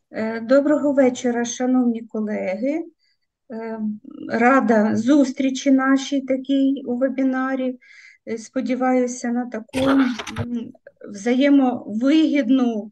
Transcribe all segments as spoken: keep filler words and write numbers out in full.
Е, Доброго вечора, шановні колеги. Е, Рада зустрічі нашій такій у вебінарі. Е, Сподіваюся на таку м, взаємовигідну,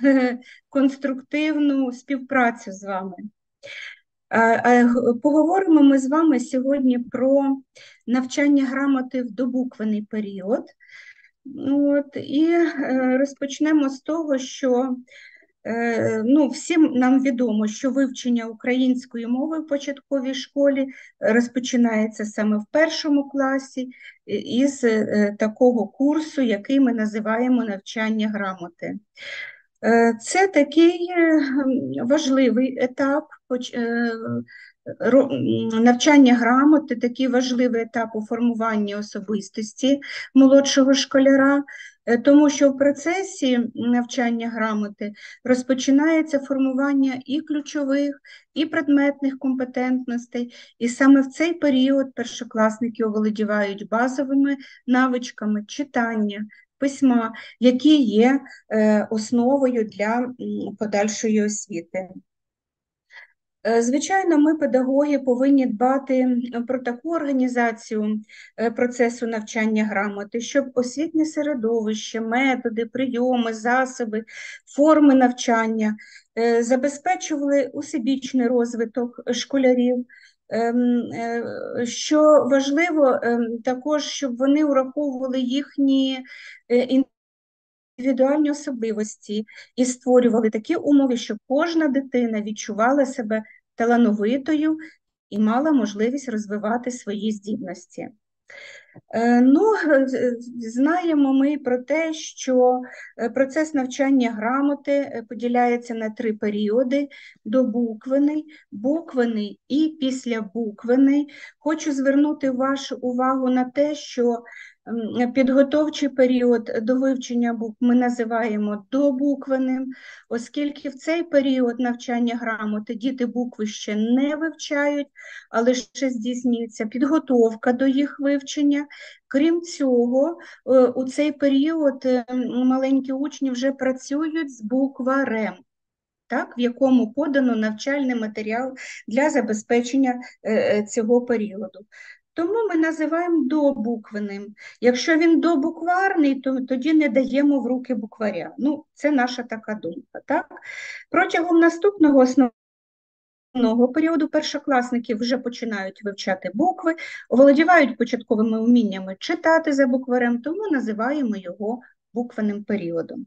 конструктивну співпрацю з вами. А- а г- Поговоримо ми з вами сьогодні про навчання грамоти в добуквений період. Ну, От, і е, розпочнемо з того, що Е, Ну, всім нам відомо, що вивчення української мови в початковій школі розпочинається саме в першому класі е, із е, такого курсу, який ми називаємо навчання грамоти. Е, Це такий е, важливий етап поч- е, ро- м, навчання грамоти, такий важливий етап у формуванні особистості молодшого школяра, е, тому що в процесі навчання грамоти розпочинається формування і ключових, і предметних компетентностей, і саме в цей період першокласники оволодівають базовими навичками читання, письма, які є е, основою для м, подальшої освіти. Е, Звичайно, ми, педагоги, повинні дбати про таку організацію е, процесу навчання грамоти, щоб освітнє середовище, методи, прийоми, засоби, форми навчання е, забезпечували усебічний розвиток школярів. Ем, е, Що важливо, ем, також, щоб вони ураховували їхні е, індивідуальні особливості і створювали такі умови, щоб кожна дитина відчувала себе талановитою і мала можливість розвивати свої здібності. Е, Ну, е, знаємо ми про те, що е, процес навчання грамоти е, поділяється на три періоди: добуквений, буквений і післябуквений. Хочу звернути вашу увагу на те, що м, підготовчий період до вивчення букв ми називаємо добуквеним, оскільки в цей період навчання грамоти діти букви ще не вивчають, але ще здійснюється підготовка до їх вивчення. Крім цього, е, у цей період е, маленькі учні вже працюють з букварем, так, в якому подано навчальний матеріал для забезпечення е, е, цього періоду. Тому ми називаємо добуквеним. Якщо він добукварний, то тоді не даємо в руки букваря. Ну, це наша така думка. Так? Протягом наступного основного Нового періоду першокласники вже починають вивчати букви, володівають початковими вміннями читати за букварем, тому називаємо його буквенним періодом.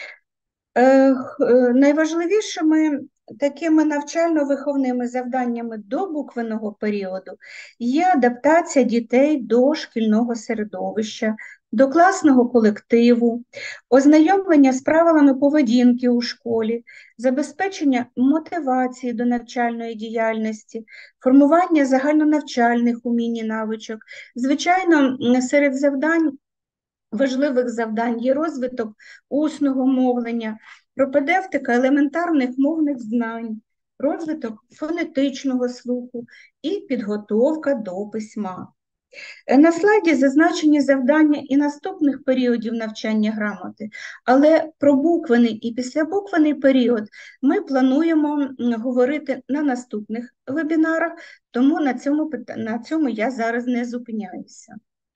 Е, Найважливішими такими навчально-виховними завданнями до буквеного періоду є адаптація дітей до шкільного середовища, до класного колективу, ознайомлення з правилами поведінки у школі, забезпечення мотивації до навчальної діяльності, формування загальнонавчальних умінь і навичок. Звичайно, серед завдань важливих завдань є розвиток усного мовлення, пропедевтика елементарних мовних знань, розвиток фонетичного слуху і підготовка до письма. На слайді зазначені завдання і наступних періодів навчання грамоти, але про буквений і післябуквений період ми плануємо говорити на наступних вебінарах, тому на цьому, на цьому я зараз не зупиняюся.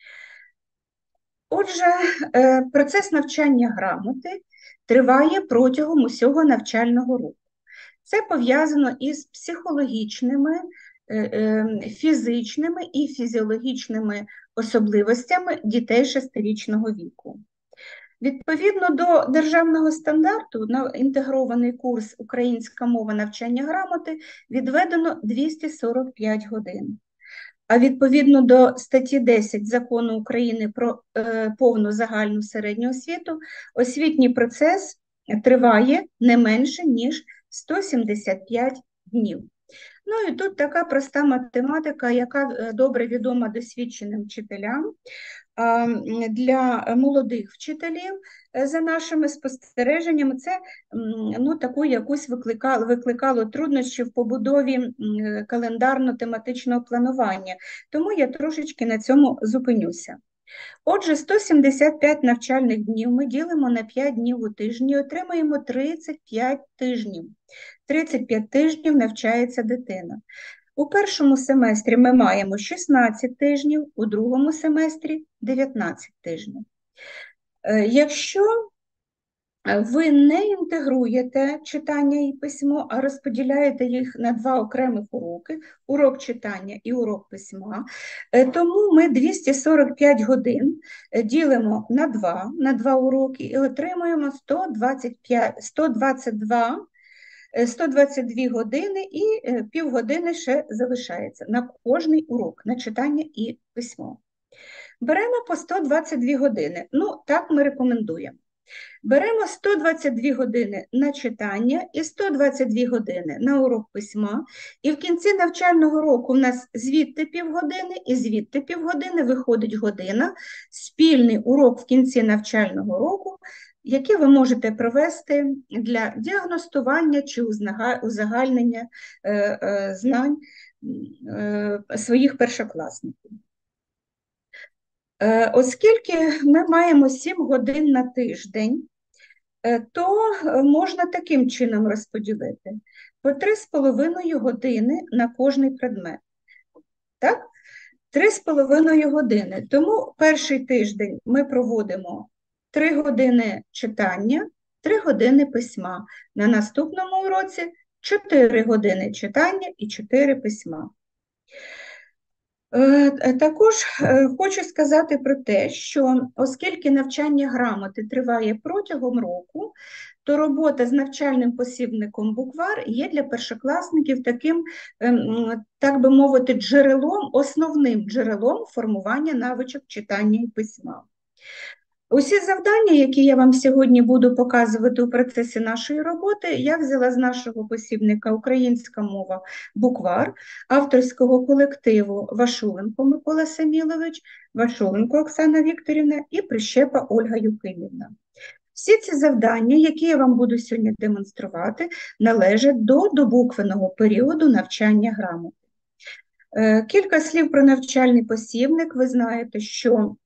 Отже, е, процес навчання грамоти триває протягом усього навчального року. Це пов'язано із психологічними, е, е, фізичними і фізіологічними особливостями дітей шестирічного віку. Відповідно до державного стандарту на інтегрований курс «Українська мова навчання грамоти» відведено двісті сорок п'ять годин. А відповідно до статті десять Закону України про е, повну загальну середню освіту, освітній процес триває не менше, ніж сто сімдесят п'ять днів. Ну і тут така проста математика, яка е, добре відома досвідченим вчителям. Для молодих вчителів, е, за нашими спостереженнями, це ну, таку якусь викликало, викликало труднощі в побудові календарно-тематичного планування. Тому я трошечки на цьому зупинюся. Отже, сто сімдесят п'ять навчальних днів ми ділимо на п'ять днів у тижні і отримаємо тридцять п'ять тижнів. тридцять п'ять тижнів навчається дитина. У першому семестрі ми маємо шістнадцять тижнів, у другому семестрі дев'ятнадцять тижнів. Якщо ви не інтегруєте читання і письмо, а розподіляєте їх на два окремих уроки, урок читання і урок письма, тому ми двісті сорок п'ять годин ділимо на два, на два уроки і отримуємо сто двадцять п'ять, сто двадцять два, сто двадцять дві години і півгодини ще залишається на кожний урок, на читання і письмо. Беремо по сто двадцять дві години, ну так ми рекомендуємо. Беремо сто двадцять дві години на читання і сто двадцять дві години на урок письма, і в кінці навчального року у нас звідти півгодини і звідти півгодини виходить година, спільний урок в кінці навчального року, який ви можете провести для діагностування чи узагальнення е, е, знань е, своїх першокласників. Оскільки ми маємо сім годин на тиждень, то можна таким чином розподілити по три з половиною години на кожний предмет. Так? три з половиною години. Тому перший тиждень ми проводимо три години читання, три години письма. На наступному уроці чотири години читання і чотири письма. Також хочу сказати про те, що оскільки навчання грамоти триває протягом року, то робота з навчальним посібником буквар є для першокласників таким, так би мовити, джерелом, основним джерелом формування навичок читання і письма. Усі завдання, які я вам сьогодні буду показувати у процесі нашої роботи, я взяла з нашого посібника «Українська мова. Буквар» авторського колективу Вашуленко Микола Самілович, Вашуленко Оксана Вікторівна і Прищепа Ольга Юхимівна. Всі ці завдання, які я вам буду сьогодні демонструвати, належать до добуквеного періоду навчання грамоти. Кілька слів про навчальний посібник. Ви знаєте, що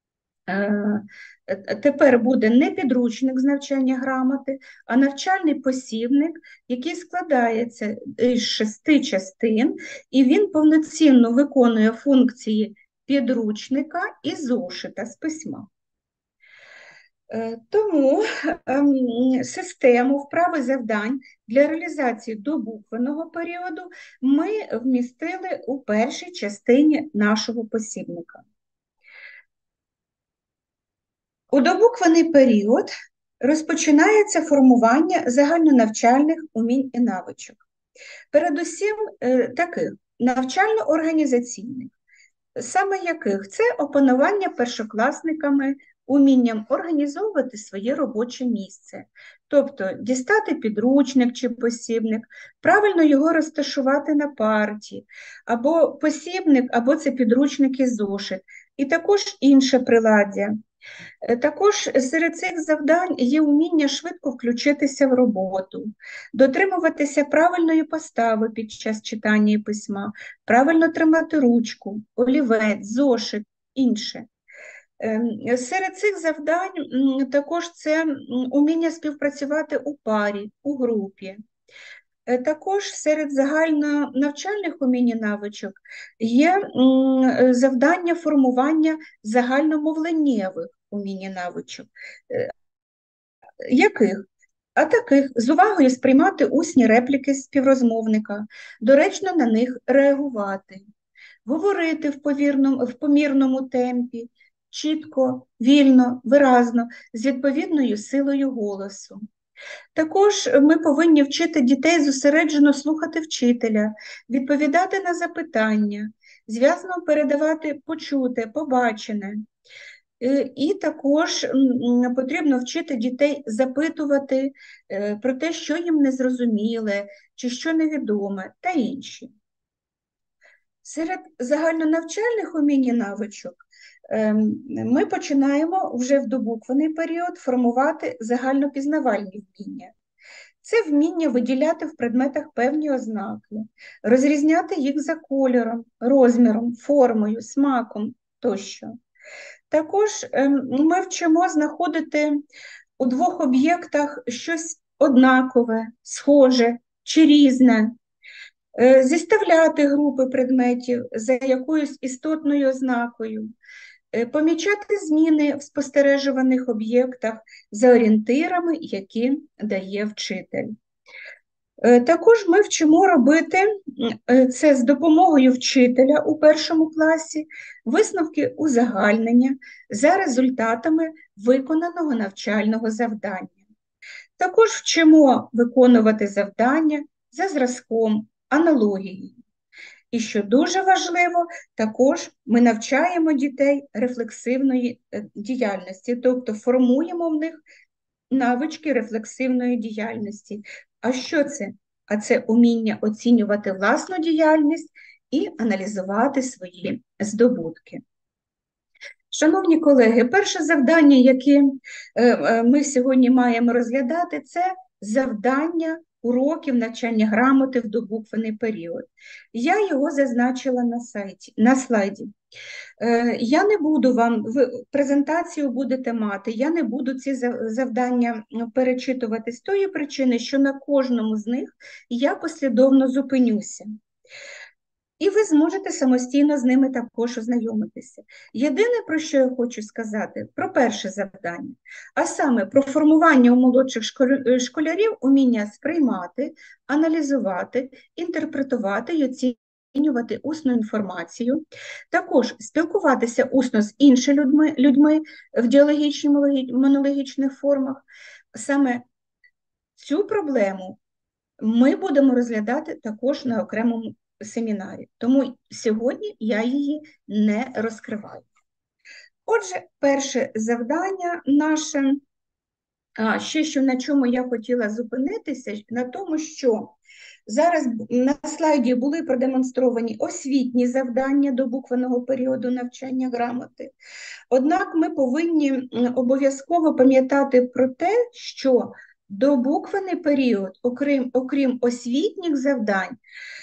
тепер буде не підручник з навчання грамоти, а навчальний посібник, який складається з шести частин, і він повноцінно виконує функції підручника і зошита з письма. Тому систему вправи завдань для реалізації добуквеного періоду ми вмістили у першій частині нашого посібника. У добуквений період розпочинається формування загальнонавчальних умінь і навичок. Передусім таких навчально-організаційних, саме яких це опанування першокласниками умінням організовувати своє робоче місце, тобто дістати підручник чи посібник, правильно його розташувати на парті, або посібник, або це підручник і зошит, і також інше приладдя. Також серед цих завдань є уміння швидко включитися в роботу, дотримуватися правильної постави під час читання і письма, правильно тримати ручку, олівець, зошит, інше. Серед цих завдань також це уміння співпрацювати у парі, у групі. Також серед загальнонавчальних умінь і навичок є завдання формування загальномовленнєвих умінь і навичок. Яких? А таких: з увагою сприймати усні репліки співрозмовника, доречно на них реагувати, говорити в, повірному, в помірному темпі, чітко, вільно, виразно, з відповідною силою голосу. Також ми повинні вчити дітей зосереджено слухати вчителя, відповідати на запитання, зв'язно передавати почуте, побачене. І також потрібно вчити дітей запитувати про те, що їм незрозуміле, чи що невідоме, та інші. Серед загальнонавчальних умінь і навичок ми починаємо вже в добуквений період формувати загальнопізнавальні вміння. Це вміння виділяти в предметах певні ознаки, розрізняти їх за кольором, розміром, формою, смаком тощо. Також ми вчимо знаходити у двох об'єктах щось однакове, схоже чи різне, зіставляти групи предметів за якоюсь істотною ознакою, помічати зміни в спостережуваних об'єктах за орієнтирами, які дає вчитель. Також ми вчимо робити це з допомогою вчителя у першому класі, висновки узагальнення за результатами виконаного навчального завдання. Також вчимо виконувати завдання за зразком, аналогією. І що дуже важливо, також ми навчаємо дітей рефлексивної діяльності, тобто формуємо в них навички рефлексивної діяльності. А що це? А це уміння оцінювати власну діяльність і аналізувати свої здобутки. Шановні колеги, перше завдання, яке ми сьогодні маємо розглядати, це завдання уроків навчання грамоти в добуквений період. Я його зазначила на сайті, на слайді. Я не буду вам, ви презентацію будете мати, я не буду ці завдання перечитувати з тої причини, що на кожному з них я послідовно зупинюся. І ви зможете самостійно з ними також ознайомитися. Єдине, про що я хочу сказати, про перше завдання, а саме про формування у молодших школярів уміння сприймати, аналізувати, інтерпретувати і оцінювати усну інформацію, також спілкуватися усно з іншими людьми, людьми в діалогічних, монологічних формах. Саме цю проблему ми будемо розглядати також на окремому семінарі, тому сьогодні я її не розкриваю. Отже, перше завдання наше, а, ще що на чому я хотіла зупинитися, на тому, що зараз на слайді були продемонстровані освітні завдання до буквеного періоду навчання грамоти. Однак ми повинні обов'язково пам'ятати про те, що добуквений період, окрім, окрім освітніх завдань,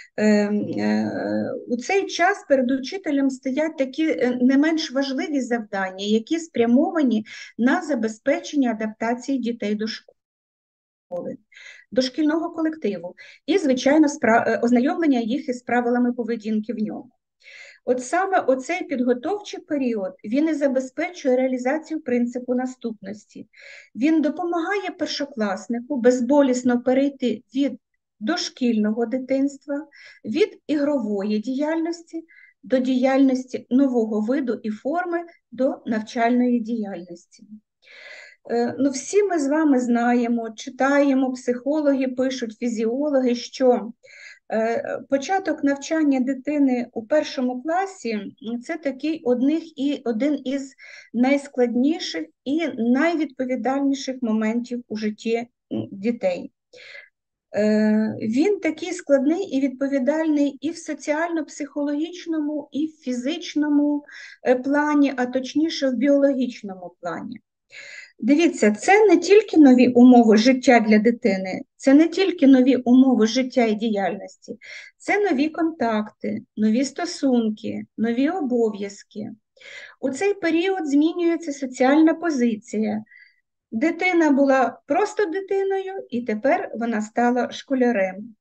у цей час перед учителем стоять такі не менш важливі завдання, які спрямовані на забезпечення адаптації дітей до школи, до шкільного колективу і, звичайно, ознайомлення їх із правилами поведінки в ньому. От саме оцей підготовчий період, він і забезпечує реалізацію принципу наступності. Він допомагає першокласнику безболісно перейти від дошкільного дитинства, від ігрової діяльності до діяльності нового виду і форми, до навчальної діяльності. Ну, всі ми з вами знаємо, читаємо, психологи пишуть, фізіологи, що початок навчання дитини у першому класі – це такий одних і, один із найскладніших і найвідповідальніших моментів у житті дітей. Він такий складний і відповідальний і в соціально-психологічному, і в фізичному плані, а точніше в біологічному плані. Дивіться, це не тільки нові умови життя для дитини, це не тільки нові умови життя і діяльності, це нові контакти, нові стосунки, нові обов'язки. У цей період змінюється соціальна позиція. Дитина була просто дитиною, і тепер вона стала школярем.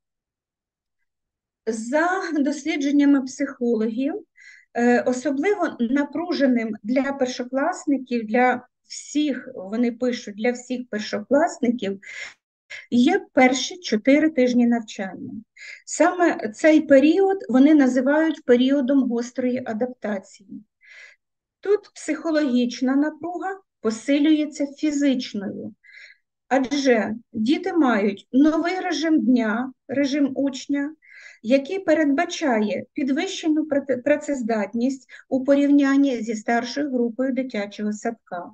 За дослідженнями психологів, особливо напруженим для першокласників, для всіх, вони пишуть, для всіх першокласників, є перші чотири тижні навчання. Саме цей період вони називають періодом гострої адаптації. Тут психологічна напруга посилюється фізичною, адже діти мають новий режим дня, режим учня, який передбачає підвищену працездатність у порівнянні зі старшою групою дитячого садка.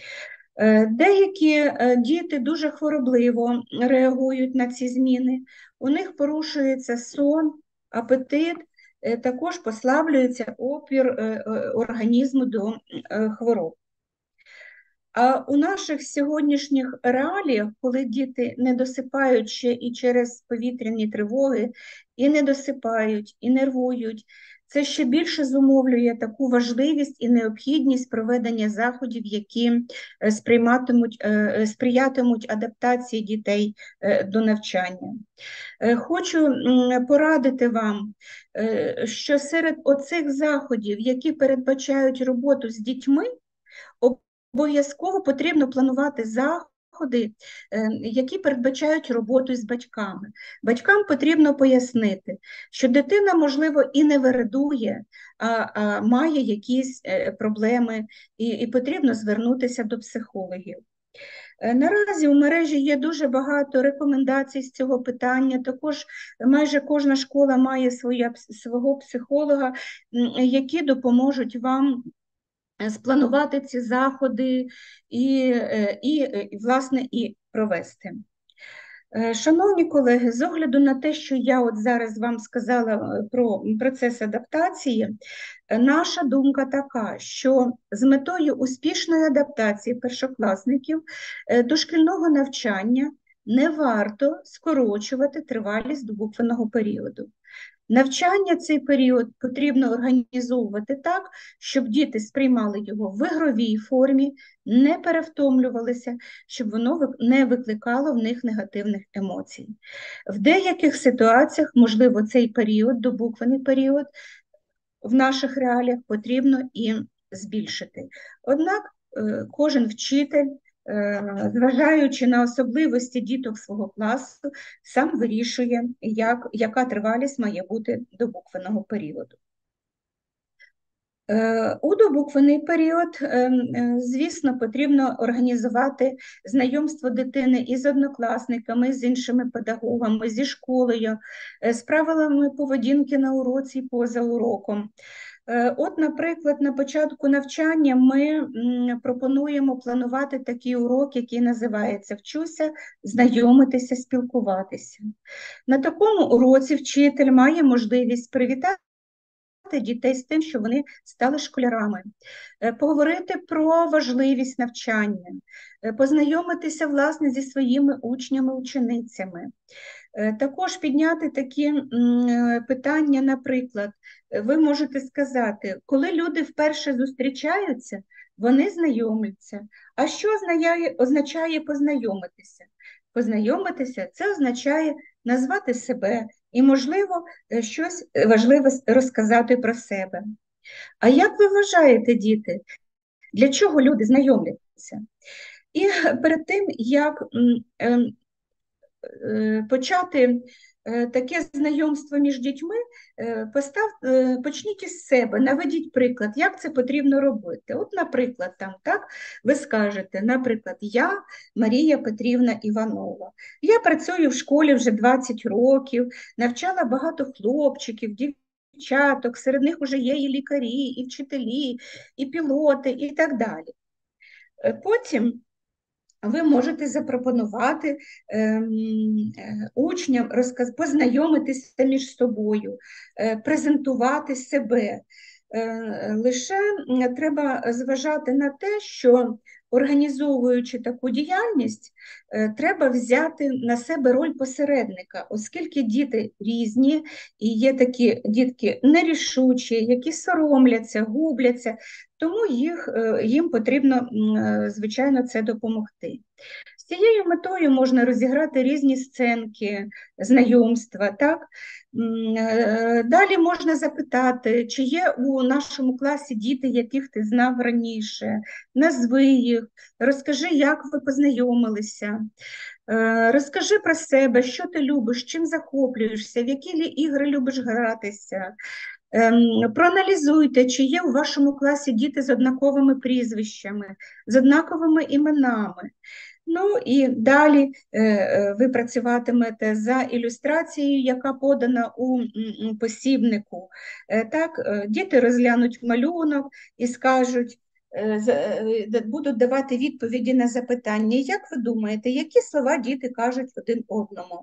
Деякі діти дуже хворобливо реагують на ці зміни, у них порушується сон, апетит, також послаблюється опір організму до хвороб. А у наших сьогоднішніх реаліях, коли діти не досипають ще і через повітряні тривоги, і не досипають, і нервують, Це ще більше зумовлює таку важливість і необхідність проведення заходів, які сприйматимуть, сприятимуть адаптації дітей до навчання. Хочу порадити вам, що серед оцих заходів, які передбачають роботу з дітьми, обов'язково потрібно планувати заходи, які передбачають роботу з батьками. Батькам потрібно пояснити, що дитина, можливо, і не вередує, а, а має якісь проблеми, і, і потрібно звернутися до психологів. Наразі у мережі є дуже багато рекомендацій з цього питання, також майже кожна школа має своя, свого психолога, які допоможуть вам спланувати ці заходи і, і, і, власне, і провести. Шановні колеги, з огляду на те, що я от зараз вам сказала про процес адаптації, наша думка така, що з метою успішної адаптації першокласників до шкільного навчання не варто скорочувати тривалість добуквеного періоду. Навчання цей період потрібно організовувати так, щоб діти сприймали його в ігровій формі, не перевтомлювалися, щоб воно не викликало в них негативних емоцій. В деяких ситуаціях, можливо, цей період, добуквений період, в наших реаліях потрібно і збільшити. Однак кожен вчитель, зважаючи на особливості діток свого класу, сам вирішує, як, яка тривалість має бути добуквеного періоду. У добуквений період, звісно, потрібно організувати знайомство дитини із однокласниками, з іншими педагогами, зі школою, з правилами поведінки на уроці і поза уроком. От, наприклад, на початку навчання ми пропонуємо планувати такий урок, який називається «Вчуся знайомитися, спілкуватися». На такому уроці вчитель має можливість привітати дітей з тим, що вони стали школярами, поговорити про важливість навчання, познайомитися, власне, зі своїми учнями-ученицями. Також підняти такі питання, наприклад, ви можете сказати, коли люди вперше зустрічаються, вони знайомляться. А що означає познайомитися? Познайомитися – це означає назвати себе і, можливо, щось важливе розказати про себе. А як ви вважаєте, діти, для чого люди знайомляться? І перед тим, як почати таке знайомство між дітьми, постав, почніть із себе, наведіть приклад, як це потрібно робити. От, наприклад, там, так, ви скажете, наприклад, я Марія Петрівна Іванова. Я працюю в школі вже двадцять років, навчала багато хлопчиків, дівчаток, серед них вже є і лікарі, і вчителі, і пілоти, і так далі. Потім ви можете запропонувати е, учням розказ... познайомитися між собою, е, презентувати себе. Е, лише треба зважати на те, що організовуючи таку діяльність, е, треба взяти на себе роль посередника, оскільки діти різні, і є такі дітки нерішучі, які соромляться, губляться, тому їх, їм потрібно, звичайно, це допомогти. З цією метою можна розіграти різні сценки, знайомства, так? Далі можна запитати, чи є у нашому класі діти, яких ти знав раніше, назви їх, розкажи, як ви познайомилися, розкажи про себе, що ти любиш, чим захоплюєшся, в які ігри любиш гратися. Проаналізуйте, чи є у вашому класі діти з однаковими прізвищами, з однаковими іменами. Ну і далі ви працюватимете за ілюстрацією, яка подана у посібнику. Так, діти розглянуть малюнок і скажуть, будуть давати відповіді на запитання. Як ви думаєте, які слова діти кажуть один одному?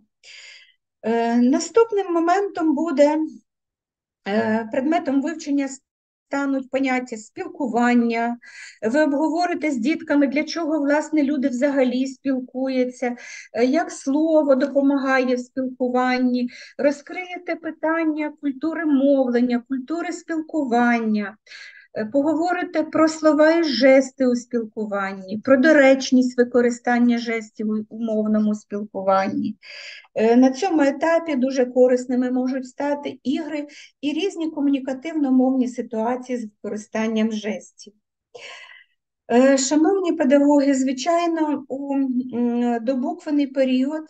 Наступним моментом буде предметом вивчення стануть поняття спілкування, ви обговорите з дітками, для чого, власне, люди взагалі спілкуються, як слово допомагає в спілкуванні, розкриєте питання культури мовлення, культури спілкування, поговорите про слова і жести у спілкуванні, про доречність використання жестів у мовному спілкуванні. На цьому етапі дуже корисними можуть стати ігри і різні комунікативно-мовні ситуації з використанням жестів. Шановні педагоги, звичайно, у добуквений період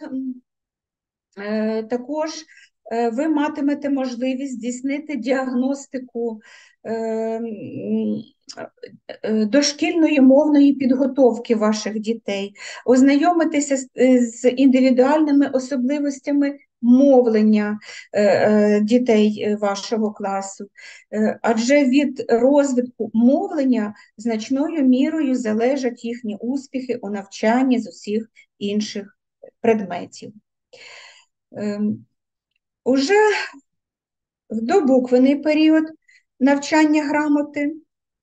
також ви матимете можливість здійснити діагностику дошкільної мовної підготовки ваших дітей, ознайомитися з індивідуальними особливостями мовлення дітей вашого класу, адже від розвитку мовлення значною мірою залежать їхні успіхи у навчанні з усіх інших предметів. Уже в добуквений період навчання грамоти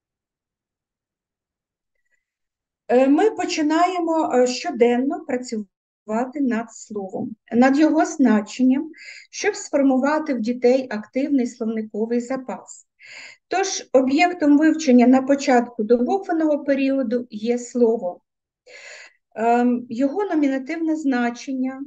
ми починаємо щоденно працювати над словом, над його значенням, щоб сформувати в дітей активний словниковий запас. Тож об'єктом вивчення на початку добуквеного періоду є слово, його номінативне значення.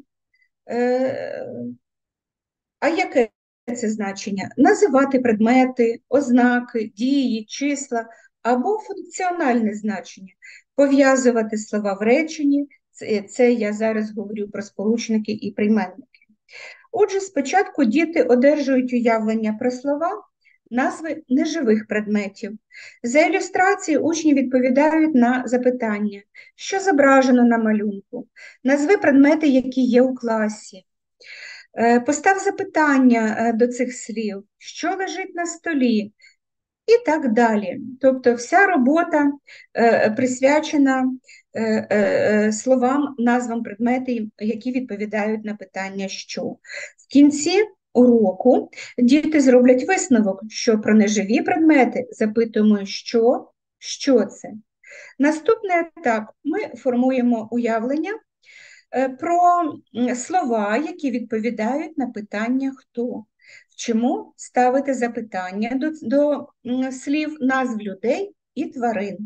А яке це значення? Називати предмети, ознаки, дії, числа або функціональне значення, пов'язувати слова в реченні, це, це я зараз говорю про сполучники і прийменники. Отже, спочатку діти одержують уявлення про слова, назви неживих предметів. За ілюстрації учні відповідають на запитання, що зображено на малюнку, назви предмети, які є у класі. Постав запитання до цих слів, що лежить на столі, і так далі. Тобто вся робота присвячена словам, назвам предметів, які відповідають на питання «що?». В кінці уроку діти зроблять висновок, що про неживі предмети запитуємо «що?», «що це?». Наступний етап – ми формуємо уявлення про слова, які відповідають на питання «хто?». Вчимо ставити запитання до, до слів, назв людей і тварин.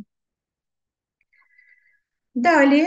Далі,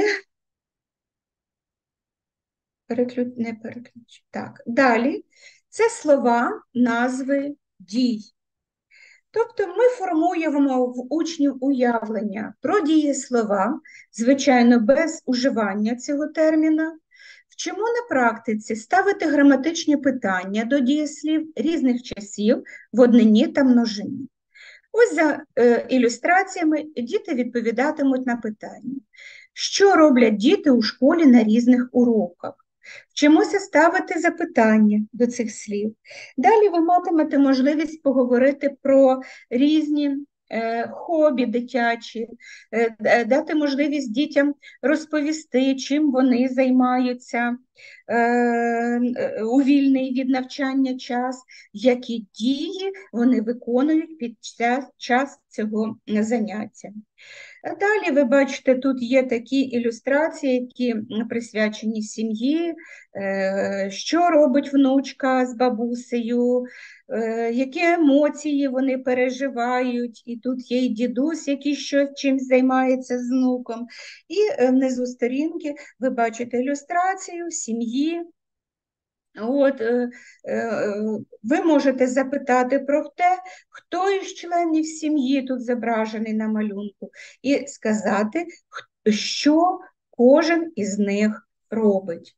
переключ, не переключ, так, далі це слова, назви дій. Тобто ми формуємо в учнів уявлення про дієслова, звичайно, без уживання цього терміна. Вчимо на практиці ставити граматичні питання до дієслів різних часів в однині та множині. Ось за е, ілюстраціями діти відповідатимуть на питання. Що роблять діти у школі на різних уроках? Вчимося ставити запитання до цих слів. Далі ви матимете можливість поговорити про різні е, хобі дитячі, е, дати можливість дітям розповісти, чим вони займаються е, у вільний від навчання час, які дії вони виконують під час, час цього заняття. Далі ви бачите, тут є такі ілюстрації, які присвячені сім'ї, що робить внучка з бабусею, які емоції вони переживають, і тут є і дідусь, який щось чимось займається з внуком. І внизу сторінки ви бачите ілюстрацію сім'ї. От, е, е, ви можете запитати про те, хто із членів сім'ї тут зображений на малюнку, і сказати, що кожен із них робить.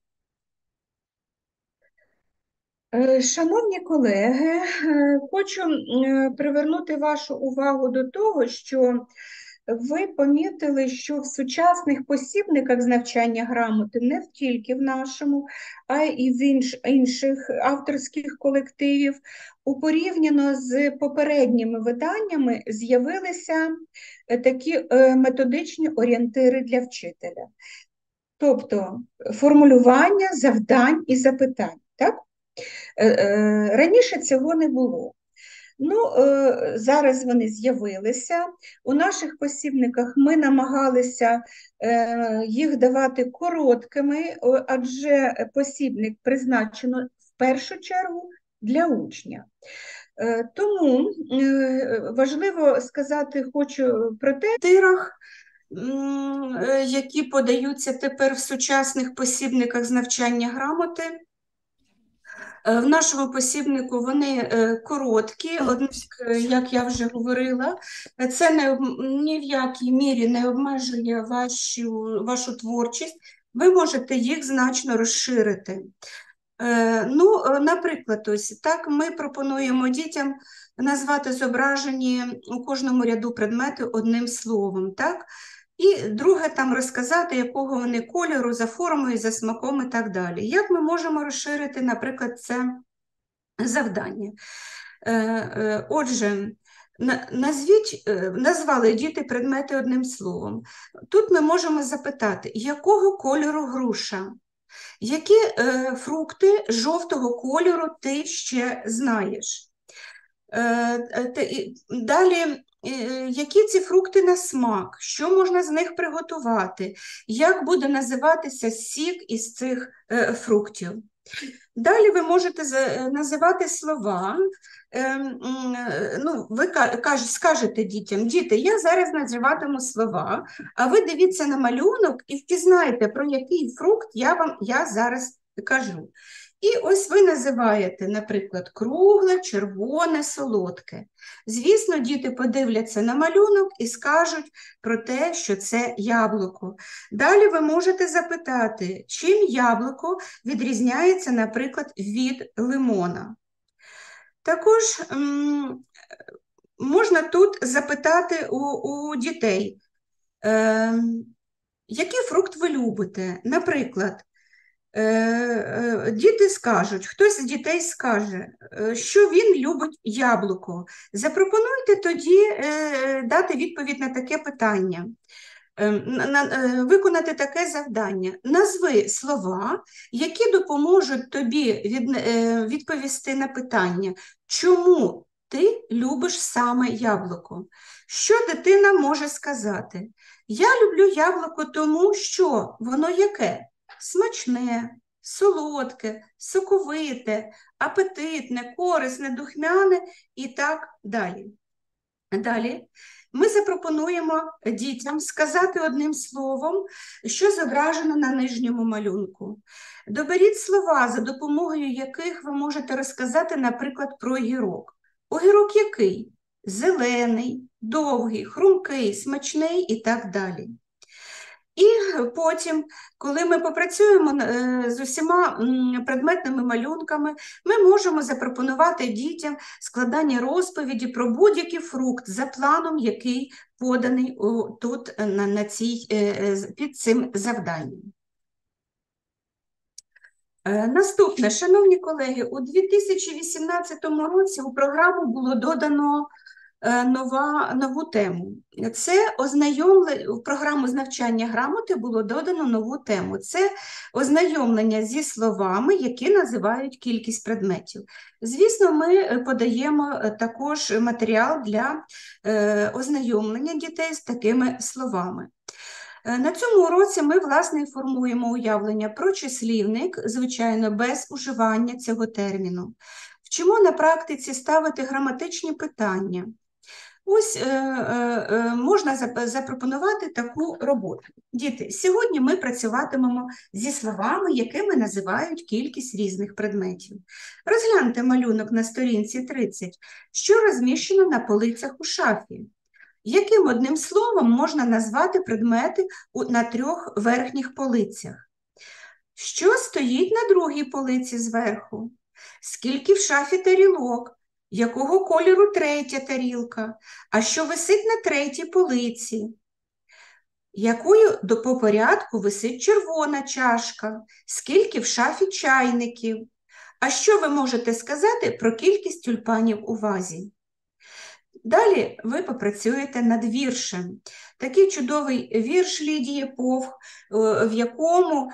Е, Шановні колеги, е, хочу е, привернути вашу увагу до того, що ви помітили, що в сучасних посібниках з навчання грамоти, не тільки в нашому, а й в інш, інших авторських колективів, порівняно з попередніми виданнями з'явилися такі методичні орієнтири для вчителя. Тобто формулювання завдань і запитань. Так? Раніше цього не було. Ну, е, зараз вони з'явилися. У наших посібниках ми намагалися е, їх давати короткими, о, адже посібник призначено в першу чергу для учня. Е, Тому е, важливо сказати хочу про те, тирах, м, е, які подаються тепер в сучасних посібниках з навчання грамоти. Е, В нашому посібнику вони е, короткі, однак, е, як я вже говорила, е, це не, об- ні в якій мірі не обмежує вашу, вашу творчість, ви можете їх значно розширити. Е, Ну, е, наприклад, ось так ми пропонуємо дітям назвати зображені у кожному ряду предмети одним словом, так? І друге, там розказати, якого вони кольору, за формою, за смаком і так далі. Як ми можемо розширити, наприклад, це завдання? Е, е, Отже, на- назвіть, е, назвали діти предмети одним словом. Тут ми можемо запитати, якого кольору груша? Які е, фрукти жовтого кольору ти ще знаєш? Е, е, те- і Далі, е, які ці фрукти на смак? Що можна з них приготувати? Як буде називатися сік із цих е, фруктів? Далі ви можете за- називати слова. Ем, м, е, Ну, ви ка- каж- скажете дітям, діти, я зараз називатиму слова, а ви дивіться на малюнок і впізнаєте, про який фрукт я вам я зараз кажу. І ось ви називаєте, наприклад, кругле, червоне, солодке. Звісно, діти подивляться на малюнок і скажуть про те, що це яблуко. Далі ви можете запитати, чим яблуко відрізняється, наприклад, від лимона. Також м, можна тут запитати у, у дітей, е, який фрукт ви любите? Наприклад, е, е, діти скажуть, хтось з дітей скаже, е, що він любить яблуко. Запропонуйте тоді е, дати відповідь на таке питання. Е, на- на- е, Виконати таке завдання. Назви слова, які допоможуть тобі від, е, відповісти на питання, чому ти любиш саме яблуко? Що дитина може сказати? Я люблю яблуко тому, що воно яке? Смачне, солодке, соковите, апетитне, корисне, духмяне і так далі. Далі ми запропонуємо дітям сказати одним словом, що зображено на нижньому малюнку. Доберіть слова, за допомогою яких ви можете розказати, наприклад, про огірок. Огірок який? Зелений, довгий, хрумкий, смачний і так далі. І потім, коли ми попрацюємо е, з усіма предметними малюнками, ми можемо запропонувати дітям складання розповіді про будь-який фрукт за планом, який поданий тут на, на цій, е, під цим завданням. Е, Наступне, шановні колеги, у дві тисячі вісімнадцятому році у програму було додано е, нова, нову тему. Це ознайомлення, в програму з навчання грамоти було додано нову тему. Це ознайомлення зі словами, які називають кількість предметів. Звісно, ми подаємо також матеріал для е, ознайомлення дітей з такими словами. На цьому уроці ми, власне, формуємо уявлення про числівник, звичайно, без уживання цього терміну. Вчимо на практиці ставити граматичні питання. Ось е, е, можна запропонувати таку роботу. Діти, сьогодні ми працюватимемо зі словами, якими називають кількість різних предметів. Розгляньте малюнок на сторінці тридцять, що розміщено на полицях у шафі. Яким одним словом можна назвати предмети на трьох верхніх полицях? Що стоїть на другій полиці зверху? Скільки в шафі тарілок? Якого кольору третя тарілка? А що висить на третій полиці? Якою по порядку висить червона чашка? Скільки в шафі чайників? А що ви можете сказати про кількість тюльпанів у вазі? Далі ви попрацюєте над віршем. Такий чудовий вірш Лідії Повх, в якому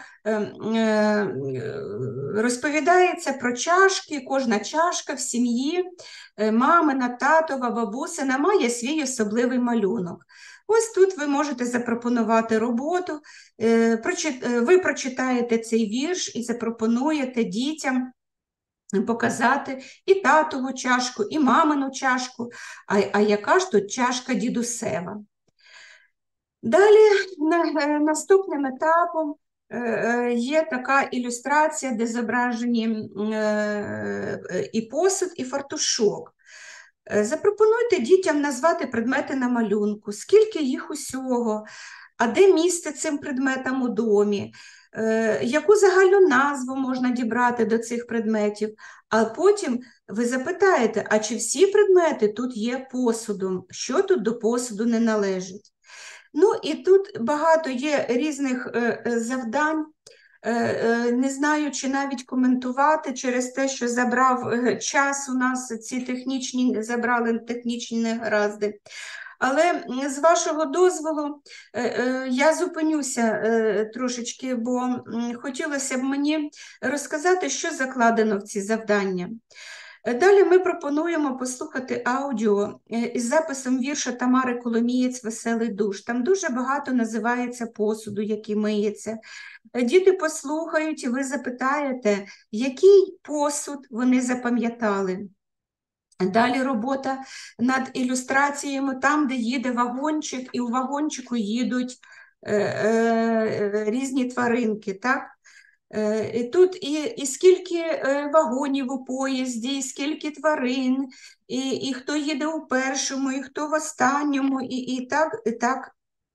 розповідається про чашки, кожна чашка в сім'ї, мамина, татова, бабусина має свій особливий малюнок. Ось тут ви можете запропонувати роботу, ви прочитаєте цей вірш і запропонуєте дітям показати і татову чашку, і мамину чашку, а, а яка ж тут чашка дідусева. Далі на, наступним етапом е, є така ілюстрація, де зображені е, і посуд, і фартушок. Запропонуйте дітям назвати предмети на малюнку, скільки їх усього, а де місце цим предметам у домі, е, яку загальну назву можна дібрати до цих предметів, а потім ви запитаєте, а чи всі предмети тут є посудом, що тут до посуду не належить. Ну і тут багато є різних е, завдань, е, е, не знаю, чи навіть коментувати через те, що забрав час у нас, ці технічні, забрали технічні негаразди. Але з вашого дозволу я зупинюся трошечки, бо хотілося б мені розказати, що закладено в ці завдання. Далі ми пропонуємо послухати аудіо із записом вірша Тамари Коломієць «Веселий душ». Там дуже багато називається посуду, який миється. Діти послухають, і ви запитаєте, який посуд вони запам'ятали. Далі робота над ілюстраціями, там, де їде вагончик, і у вагончику їдуть е, е, різні тваринки, так? Е, і тут і, і скільки е, вагонів у поїзді, і скільки тварин, і, і хто їде у першому, і хто в останньому, і, і так, і так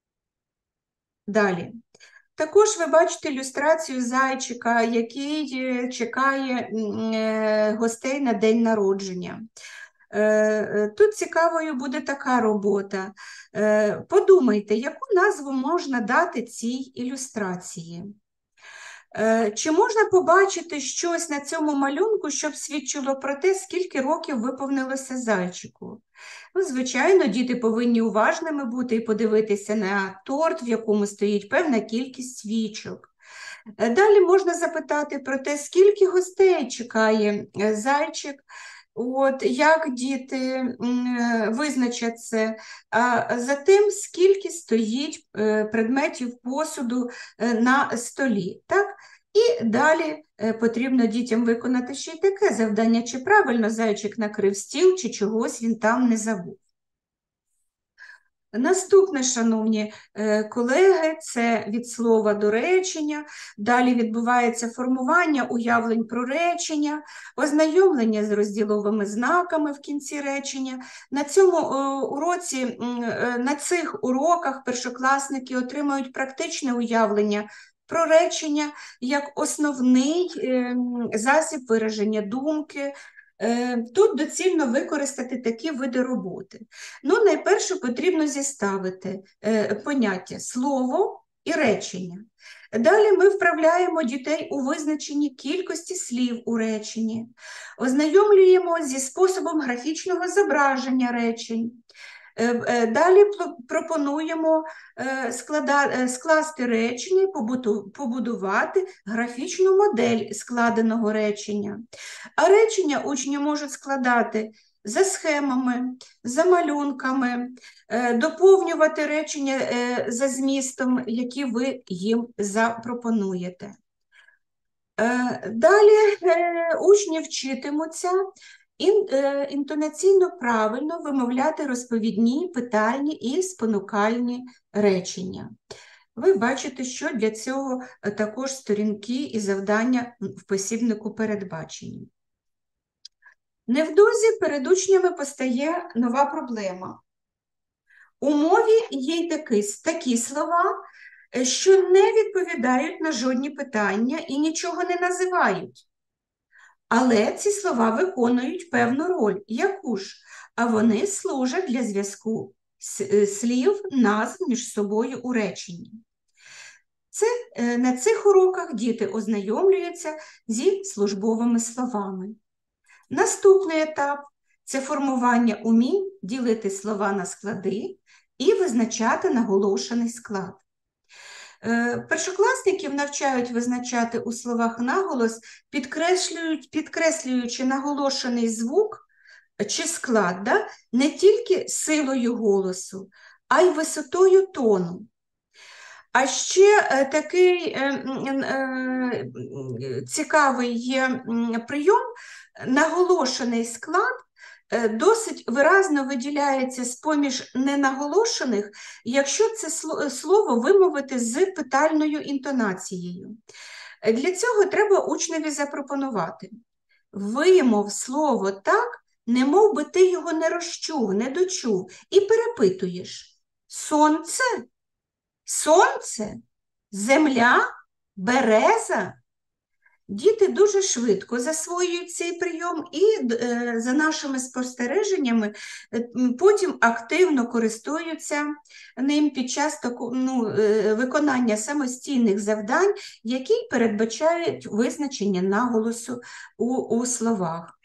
далі. Також ви бачите ілюстрацію зайчика, який чекає гостей на день народження. Тут цікавою буде така робота. Подумайте, яку назву можна дати цій ілюстрації? Чи можна побачити щось на цьому малюнку, щоб свідчило про те, скільки років виповнилося зайчику? Ну, звичайно, діти повинні уважними бути і подивитися на торт, в якому стоїть певна кількість свічок. Далі можна запитати про те, скільки гостей чекає зайчик, от, як діти визначать це, а за тим, скільки стоїть предметів посуду на столі. Так? І далі потрібно дітям виконати ще й таке завдання, чи правильно зайчик накрив стіл, чи чогось він там не забув. Наступне, шановні колеги, це від слова до речення. Далі відбувається формування уявлень про речення, ознайомлення з розділовими знаками в кінці речення. На цьому уроці, на цих уроках першокласники отримають практичне уявлення про речення як основний засіб вираження думки. Тут доцільно використати такі види роботи. Ну, найперше потрібно зіставити поняття слово і речення. Далі ми вправляємо дітей у визначенні кількості слів у реченні, ознайомлюємо зі способом графічного зображення речень. Далі пропонуємо скласти речення і побудувати графічну модель складеного речення. А речення учні можуть складати за схемами, за малюнками, доповнювати речення за змістом, які ви їм запропонуєте. Далі учні вчитимуться інтонаційно правильно вимовляти розповідні, питальні і спонукальні речення. Ви бачите, що для цього також сторінки і завдання в посібнику передбачені. Невдовзі перед учнями постає нова проблема. У мові є такі, такі слова, що не відповідають на жодні питання і нічого не називають. Але ці слова виконують певну роль. Яку ж? А вони служать для зв'язку слів, назв між собою у реченні. Це, на цих уроках діти ознайомлюються зі службовими словами. Наступний етап Це формування умінь ділити слова на склади і визначати наголошений склад. Першокласників навчають визначати у словах наголос, підкреслюють, підкреслюючи наголошений звук чи склад, да? Не тільки силою голосу, а й висотою тону. А ще е, такий е, е, цікавий є прийом, наголошений склад е, досить виразно виділяється з-поміж ненаголошених, якщо це слово вимовити з питальною інтонацією. Для цього треба учневі запропонувати: вимов слово так, немов би ти його не розчув, не дочув, і перепитуєш: сонце? Сонце? Земля? Береза? Діти дуже швидко засвоюють цей прийом і, е, за нашими спостереженнями, е, потім активно користуються ним під час таку, ну, е, виконання самостійних завдань, які передбачають визначення наголосу у, у словах.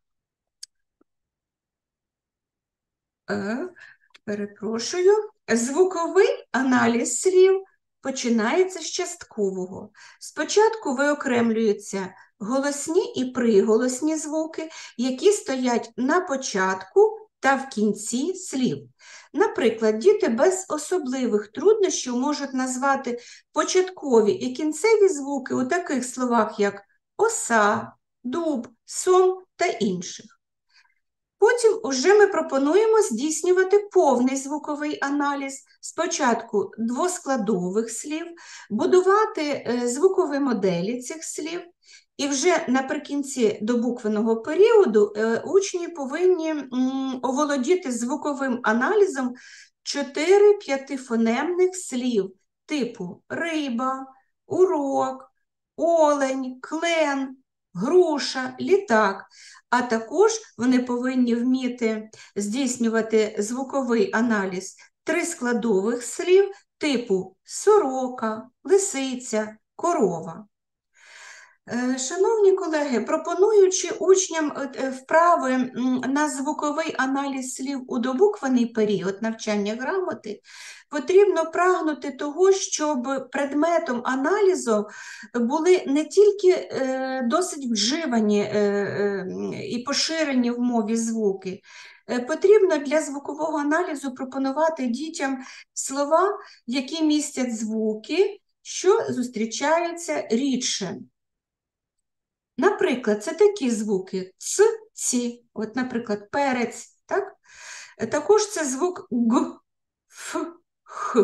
Е, перепрошую. Звуковий аналіз слів починається з часткового. Спочатку виокремлюються голосні і приголосні звуки, які стоять на початку та в кінці слів. Наприклад, діти без особливих труднощів можуть назвати початкові і кінцеві звуки у таких словах, як оса, дуб, сом та інших. Потім уже ми пропонуємо здійснювати повний звуковий аналіз, спочатку двоскладових слів, будувати звукові моделі цих слів, і вже наприкінці добуквеного періоду учні повинні оволодіти звуковим аналізом чотири-п'ятифонемних слів типу риба, урок, олень, клен, груша, літак, а також вони повинні вміти здійснювати звуковий аналіз трискладових слів типу сорока, лисиця, корова. Шановні колеги, пропонуючи учням вправи на звуковий аналіз слів у добуквений період навчання грамоти, потрібно прагнути того, щоб предметом аналізу були не тільки досить вживані і поширені в мові звуки. Потрібно для звукового аналізу пропонувати дітям слова, які містять звуки, що зустрічаються рідше. Наприклад, це такі звуки ц, ці, от, наприклад, перець, так? Також це звук г, ф, х.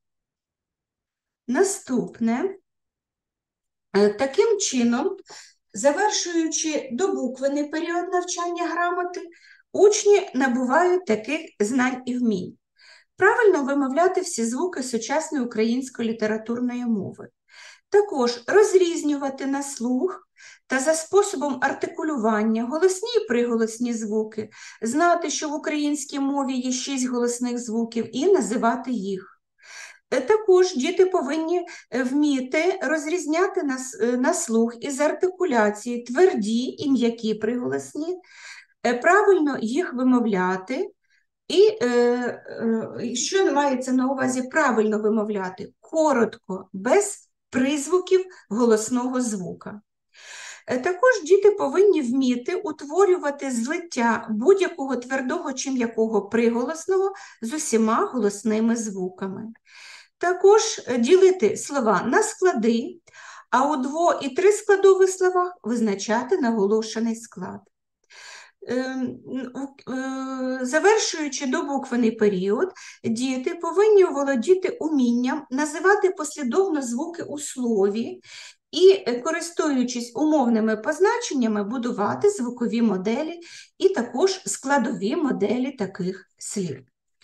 Наступне. Таким чином, завершуючи добуквений період навчання грамоти, учні набувають таких знань і вмінь. Правильно вимовляти всі звуки сучасної української літературної мови. Також розрізнювати на слух та за способом артикулювання голосні і приголосні звуки, знати, що в українській мові є шість голосних звуків, і називати їх. Також діти повинні вміти розрізняти на, на слух із артикуляції тверді і м'які приголосні, правильно їх вимовляти. І е, е, що мається на увазі правильно вимовляти? Коротко, без призвуків голосного звука. Також діти повинні вміти утворювати злиття будь-якого твердого чи м'якого приголосного з усіма голосними звуками. Також ділити слова на склади, а у дво- і трискладових словах визначати наголошений склад. Завершуючи добуквений період, діти повинні володіти умінням називати послідовно звуки у слові і, користуючись умовними позначеннями, будувати звукові моделі і також складові моделі таких слів.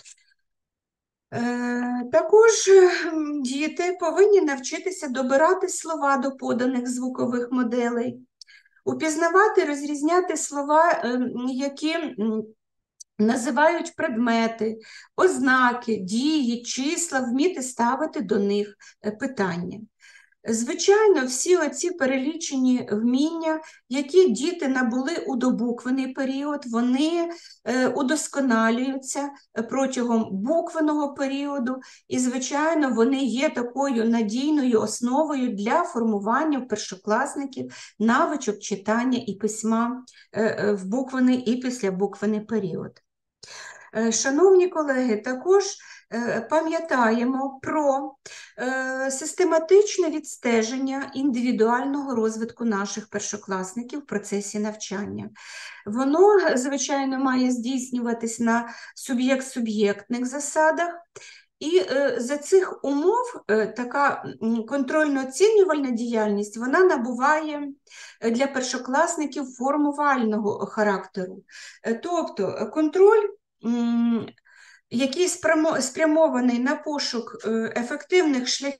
Також діти повинні навчитися добирати слова до поданих звукових моделей, упізнавати, розрізняти слова, які називають предмети, ознаки, дії, числа, вміти ставити до них питання. Звичайно, всі оці перелічені вміння, які діти набули у добуквений період, вони е, удосконалюються протягом буквеного періоду, і, звичайно, вони є такою надійною основою для формування в першокласників навичок читання і письма е, е, в буквений і післябуквений період. Е, Шановні колеги, також е, пам'ятаємо про е, систематичне відстеження індивідуального розвитку наших першокласників в процесі навчання. Воно, звичайно, має здійснюватись на суб'єкт-суб'єктних засадах, і е, за цих умов е, така контрольно-оцінювальна діяльність, вона набуває для першокласників формувального характеру. Е, Тобто контроль, м, який спрямо- спрямований на пошук е, ефективних шляхів,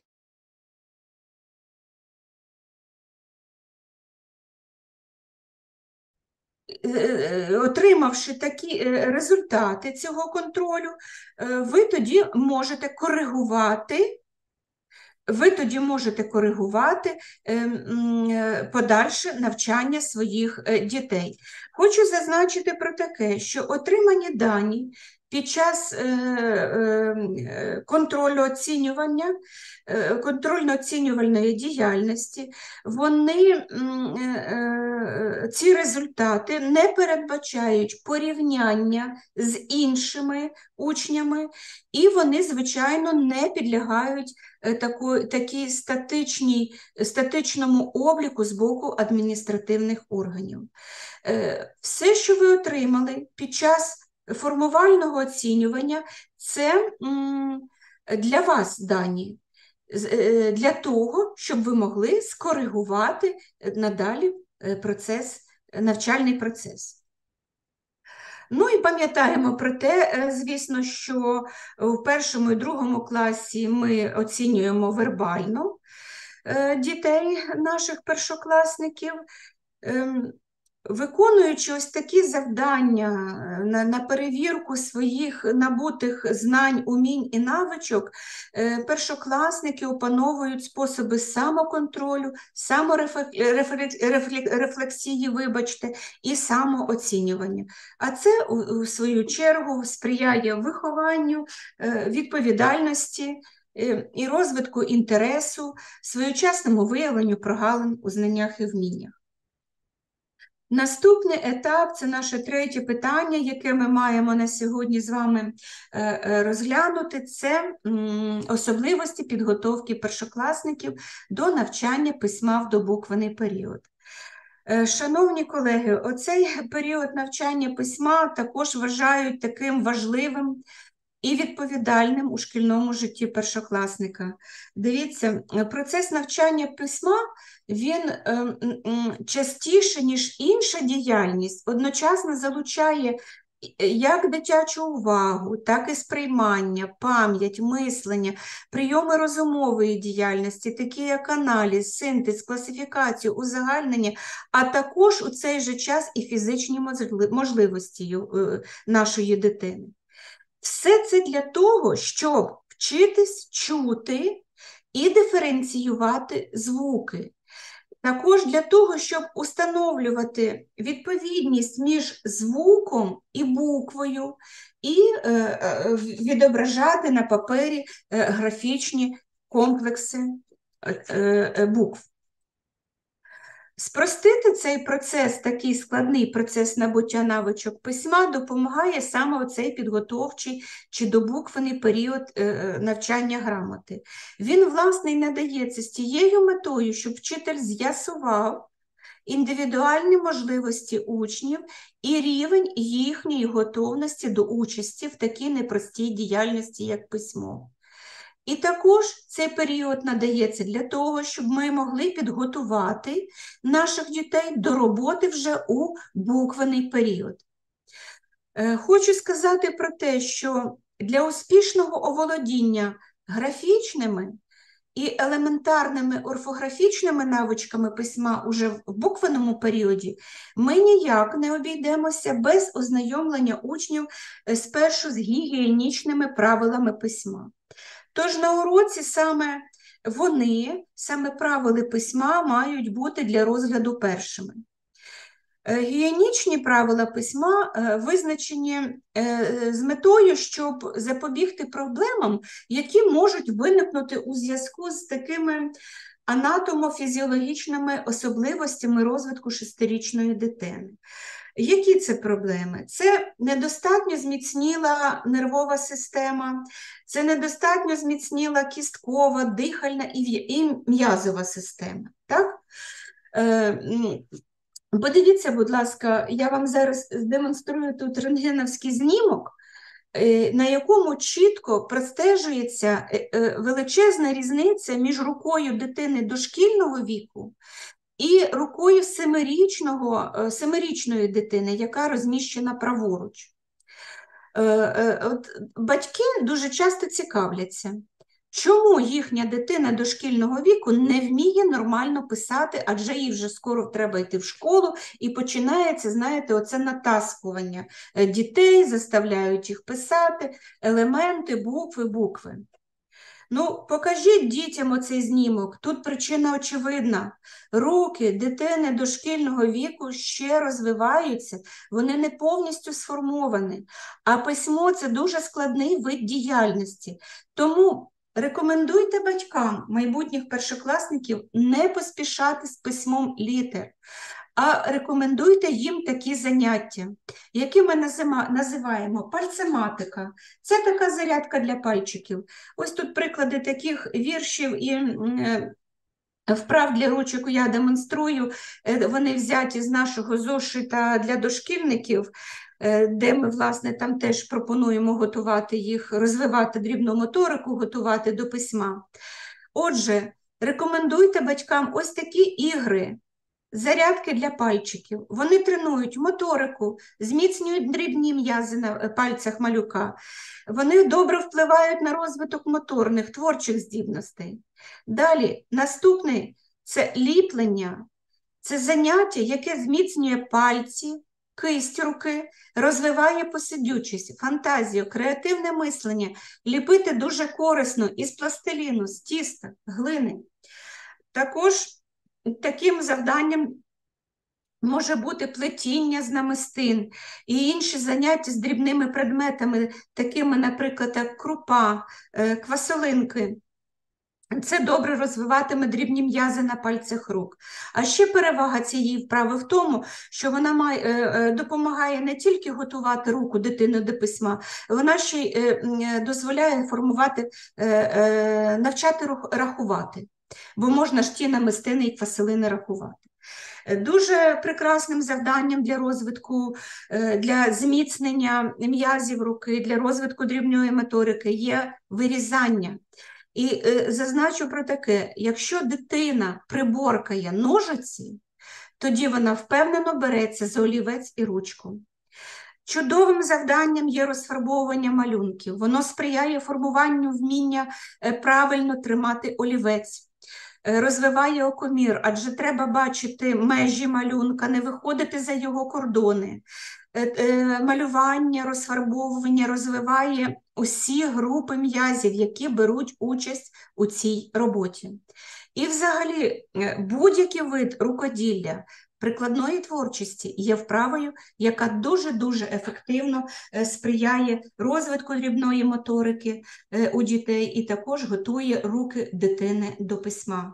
е, отримавши такі е, результати цього контролю, е, ви тоді можете коригувати ви тоді можете коригувати е, м, е, подальше навчання своїх е, дітей. Хочу зазначити про таке, що отримані дані під час е, е, контрольно-оцінювання, е, контрольно-оцінювальної діяльності, вони, м, е, е, ці результати не передбачають порівняння з іншими учнями, і вони, звичайно, не підлягають е, таку, такій статичній, статичному обліку з боку адміністративних органів. Е, Все, що ви отримали під час формувального оцінювання, це м, для вас дані, з- е, для того, щоб ви могли скоригувати надалі е, процес, навчальний процес. Ну і пам'ятаємо про те, е, звісно, що в першому і другому класі ми оцінюємо вербально е, дітей наших першокласників. Ем, Виконуючи ось такі завдання на, на перевірку своїх набутих знань, умінь і навичок, е, першокласники опановують способи самоконтролю, саморефлексії, вибачте, і самооцінювання. А це, у, у свою чергу, сприяє вихованню, е, відповідальності е, і розвитку інтересу, своєчасному виявленню прогалин у знаннях і вміннях. Наступний етап – це наше третє питання, яке ми маємо на сьогодні з вами розглянути. Це особливості підготовки першокласників до навчання письма в добуквений період. Шановні колеги, оцей період навчання письма також вважають таким важливим і відповідальним у шкільному житті першокласника. Дивіться, процес навчання письма, він частіше, ніж інша діяльність, одночасно залучає як дитячу увагу, так і сприймання, пам'ять, мислення, прийоми розумової діяльності, такі як аналіз, синтез, класифікацію, узагальнення, а також у цей же час і фізичні можливості нашої дитини. Все це для того, щоб вчитись чути і диференціювати звуки. Також для того, щоб установлювати відповідність між звуком і буквою і е, відображати на папері е, графічні комплекси е, е, букв. Спростити цей процес, такий складний процес набуття навичок письма, допомагає саме оцей підготовчий чи добуквений період е, навчання грамоти. Він, власне, й надається з тією метою, щоб вчитель з'ясував індивідуальні можливості учнів і рівень їхньої готовності до участі в такій непростій діяльності, як письмо. І також цей період надається для того, щоб ми могли підготувати наших дітей до роботи вже у буквений період. Хочу сказати про те, що для успішного оволодіння графічними і елементарними орфографічними навичками письма уже в буквеному періоді ми ніяк не обійдемося без ознайомлення учнів спершу з гігієнічними правилами письма. Тож на уроці саме вони, саме правила письма, мають бути для розгляду першими. Гігієнічні правила письма визначені з метою, щоб запобігти проблемам, які можуть виникнути у зв'язку з такими анатомо-фізіологічними особливостями розвитку шестирічної дитини. Які це проблеми? Це недостатньо зміцніла нервова система, це недостатньо зміцніла кісткова, дихальна і м'язова система. Так? Подивіться, будь ласка, я вам зараз демонструю тут рентгеновський знімок, на якому чітко простежується величезна різниця між рукою дитини дошкільного віку і рукою семирічного, семирічної дитини, яка розміщена праворуч. От батьки дуже часто цікавляться, чому їхня дитина дошкільного віку не вміє нормально писати, адже їй вже скоро треба йти в школу, і починається, знаєте, оце натаскування дітей, заставляють їх писати елементи, букви, букви. Ну, покажіть дітям оцей знімок, тут причина очевидна. Руки дитини дошкільного віку ще розвиваються, вони не повністю сформовані, а письмо – це дуже складний вид діяльності. Тому рекомендуйте батькам майбутніх першокласників не поспішати з письмом літер, а рекомендуйте їм такі заняття, які ми називаємо пальцематика. Це така зарядка для пальчиків. Ось тут приклади таких віршів і вправ для ручок я демонструю. Вони взяті з нашого зошита для дошкільників, де ми, власне, там теж пропонуємо готувати їх, розвивати дрібну моторику, готувати до письма. Отже, рекомендуйте батькам ось такі ігри, зарядки для пальчиків. Вони тренують моторику, зміцнюють дрібні м'язи на пальцях малюка. Вони добре впливають на розвиток моторних, творчих здібностей. Далі, наступне – це ліплення. Це заняття, яке зміцнює пальці, кисть руки, розвиває посидючість, фантазію, креативне мислення. Ліпити дуже корисно із пластиліну, з тіста, глини. Також таким завданням може бути плетіння з намистин і інші заняття з дрібними предметами, такими, наприклад, як крупа, квасолинки. Це добре розвиватиме дрібні м'язи на пальцях рук. А ще перевага цієї вправи в тому, що вона має, допомагає не тільки готувати руку дитини до письма, вона ще й дозволяє формувати, навчати рахувати. Бо можна ж ті намистини і квасолини рахувати. Дуже прекрасним завданням для розвитку, для зміцнення м'язів руки, для розвитку дрібної моторики є вирізання. І зазначу про таке, якщо дитина приборкає ножиці, тоді вона впевнено береться за олівець і ручку. Чудовим завданням є розфарбовування малюнків. Воно сприяє формуванню вміння правильно тримати олівець. Розвиває окомір, адже треба бачити межі малюнка, не виходити за його кордони. Малювання, розфарбовування розвиває усі групи м'язів, які беруть участь у цій роботі. І взагалі будь-який вид рукоділля, прикладної творчості є вправою, яка дуже-дуже ефективно сприяє розвитку дрібної моторики у дітей і також готує руки дитини до письма.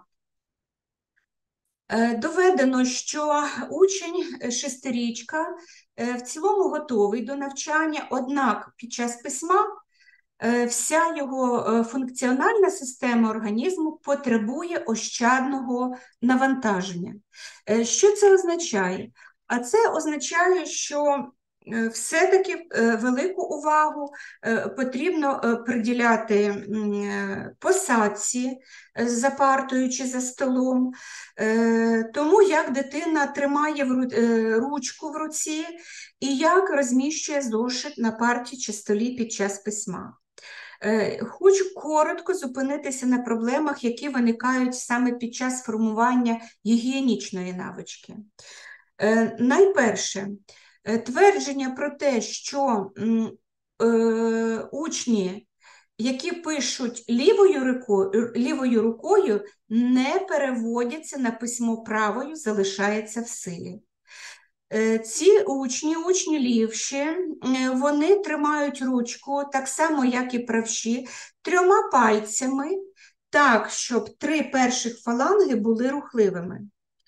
Доведено, що учень шестирічка в цілому готовий до навчання, однак під час письма вся його функціональна система організму потребує ощадного навантаження. Що це означає? А це означає, що все-таки велику увагу потрібно приділяти посадці за партою чи за столом, тому як дитина тримає ручку в руці і як розміщує зошит на парті чи столі під час письма. Хочу коротко зупинитися на проблемах, які виникають саме під час формування гігієнічної навички. Найперше, твердження про те, що е, учні які пишуть лівою рукою, лівою рукою, не переводяться на письмо правою, залишається в силі. Ці учні, учні лівші, вони тримають ручку, так само, як і правші, трьома пальцями, так, щоб три перших фаланги були рухливими.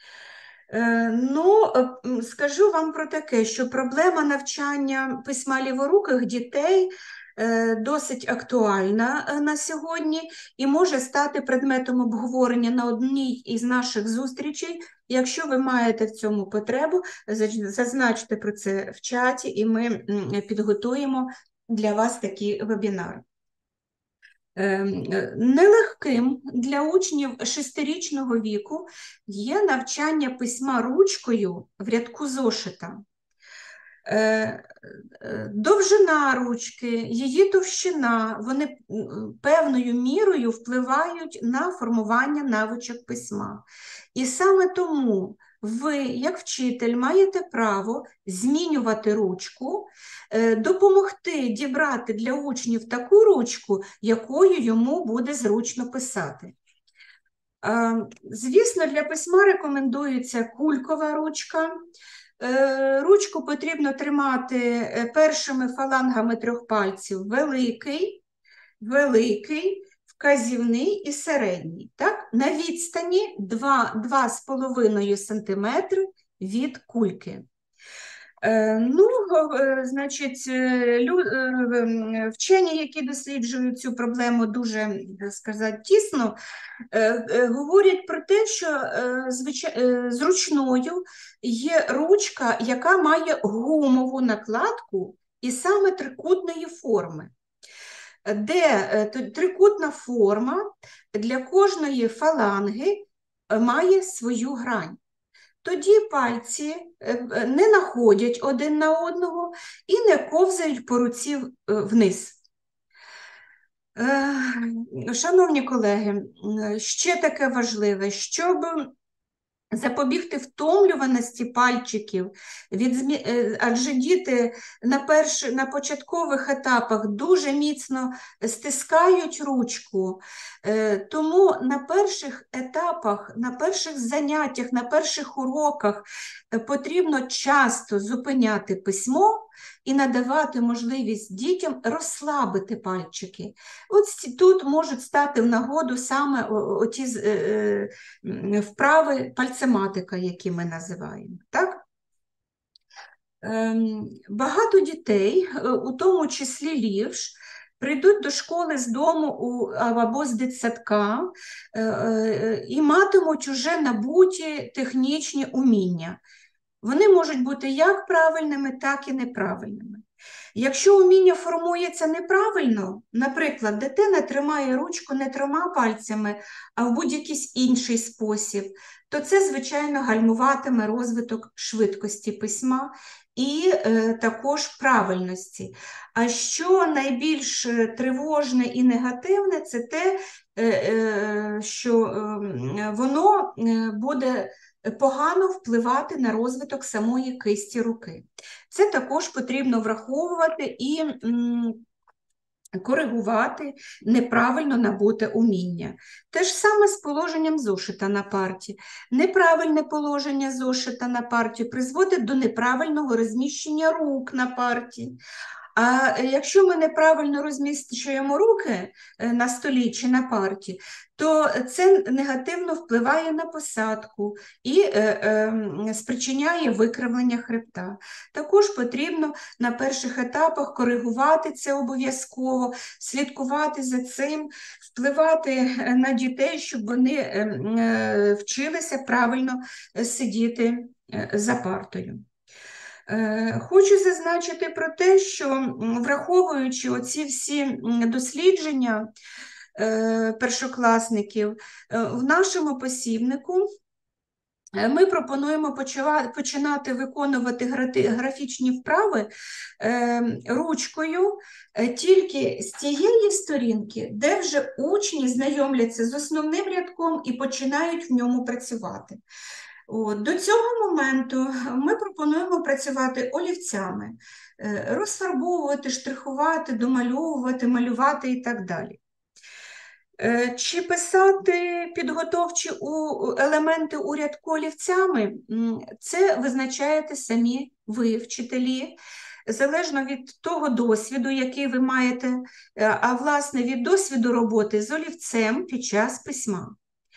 Ну, скажу вам про таке, що проблема навчання письма ліворуких дітей досить актуальна на сьогодні і може стати предметом обговорення на одній із наших зустрічей. Якщо ви маєте в цьому потребу, зазначте про це в чаті, і ми підготуємо для вас такі вебінари. Нелегким для учнів шестирічного віку є навчання письма ручкою в рядку зошита. Довжина ручки, її товщина, вони певною мірою впливають на формування навичок письма. І саме тому ви, як вчитель, маєте право змінювати ручку, допомогти дібрати для учнів таку ручку, якою йому буде зручно писати. Звісно, для письма рекомендується кулькова ручка. Ручку потрібно тримати першими фалангами трьох пальців: великий, великий, вказівний і середній. Так? На відстані два з половиною сантиметри від кульки. Ну, значить, вчені, які досліджують цю проблему дуже, так сказати, тісно, говорять про те, що зручною є ручка, яка має гумову накладку і саме трикутної форми, де трикутна форма для кожної фаланги має свою грань. Тоді пальці не находять один на одного і не ковзають по руці вниз. Шановні колеги, ще таке важливе, щоб запобігти втомлюваності пальчиків, від, адже діти на, перш, на початкових етапах дуже міцно стискають ручку, тому на перших етапах, на перших заняттях, на перших уроках потрібно часто зупиняти письмо і надавати можливість дітям розслабити пальчики. От тут можуть стати в нагоду саме оті вправи пальцематика, які ми називаємо. Так? Багато дітей, у тому числі лівш, прийдуть до школи з дому або з дитсадка і матимуть уже набуті технічні уміння. Вони можуть бути як правильними, так і неправильними. Якщо уміння формується неправильно, наприклад, дитина тримає ручку не трьома пальцями, а в будь-який інший спосіб, то це, звичайно, гальмуватиме розвиток швидкості письма і е, також правильності. А що найбільш тривожне і негативне, це те, е, е, що е, воно буде погано впливати на розвиток самої кисті руки. Це також потрібно враховувати і м, коригувати неправильно набуте уміння. Те ж саме з положенням зошита на парті. Неправильне положення зошита на парті призводить до неправильного розміщення рук на парті. А якщо ми неправильно розміщуємо руки на столі чи на парті, то це негативно впливає на посадку і е, е, спричиняє викривлення хребта. Також потрібно на перших етапах коригувати це обов'язково, слідкувати за цим, впливати на дітей, щоб вони е, е, вчилися правильно сидіти за партою. Хочу зазначити про те, що, враховуючи оці всі дослідження першокласників, в нашому посібнику ми пропонуємо починати виконувати графічні вправи ручкою тільки з тієї сторінки, де вже учні знайомляться з основним рядком і починають в ньому працювати. От, до цього моменту ми пропонуємо працювати олівцями, розфарбовувати, штрихувати, домальовувати, малювати і так далі. Чи писати підготовчі елементи у рядку олівцями, це визначаєте самі ви, вчителі, залежно від того досвіду, який ви маєте, а власне від досвіду роботи з олівцем під час письма.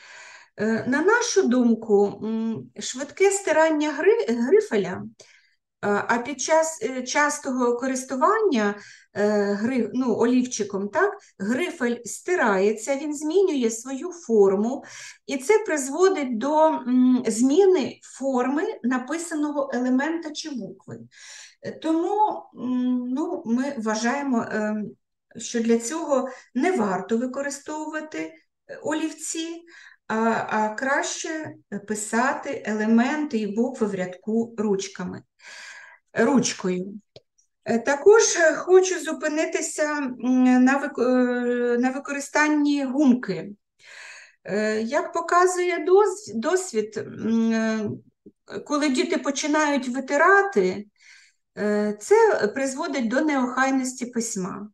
На нашу думку, швидке стирання грифеля, а під час частого користування гри, ну, олівчиком, так, грифель стирається, він змінює свою форму, і це призводить до зміни форми написаного елемента чи букви. Тому ну, ми вважаємо, що для цього не варто використовувати олівці, а, а краще писати елементи і букви в рядку ручками, ручкою. Також хочу зупинитися на, на використанні гумки. Як показує досвід, коли діти починають витирати, це призводить до неохайності письма.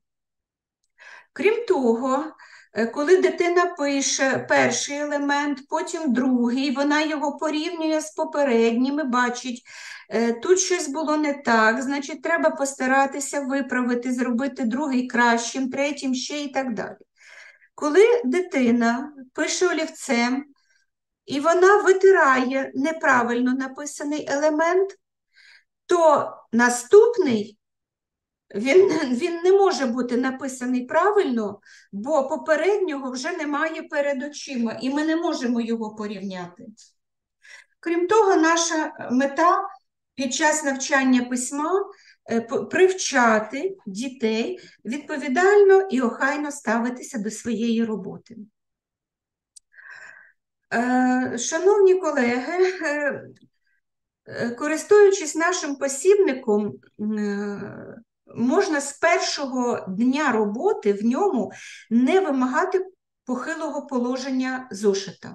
Крім того, коли дитина пише перший елемент, потім другий, вона його порівнює з попередніми, бачить, тут щось було не так, значить, треба постаратися виправити, зробити другий кращим, третім ще і так далі. Коли дитина пише олівцем, і вона витирає неправильно написаний елемент, то наступний Він, він не може бути написаний правильно, бо попереднього вже немає перед очима, і ми не можемо його порівняти. Крім того, наша мета під час навчання письма – привчати дітей відповідально і охайно ставитися до своєї роботи. Шановні колеги, користуючись нашим посібником, можна з першого дня роботи в ньому не вимагати похилого положення зошита.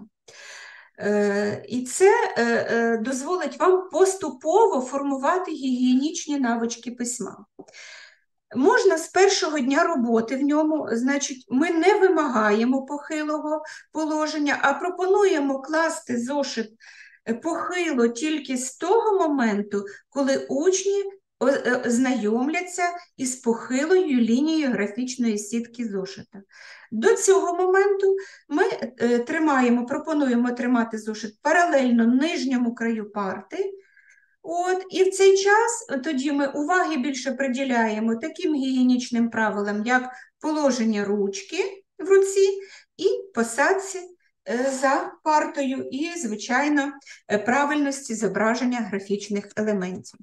І це дозволить вам поступово формувати гігієнічні навички письма. Можна з першого дня роботи в ньому, значить, ми не вимагаємо похилого положення, а пропонуємо класти зошит похило тільки з того моменту, коли учні знайомляться із похилою лінією графічної сітки зошита. До цього моменту ми тримаємо, пропонуємо тримати зошит паралельно нижньому краю парти. От, і в цей час тоді ми уваги більше приділяємо таким гігієнічним правилам, як положення ручки в руці і посадці за партою і, звичайно, правильності зображення графічних елементів.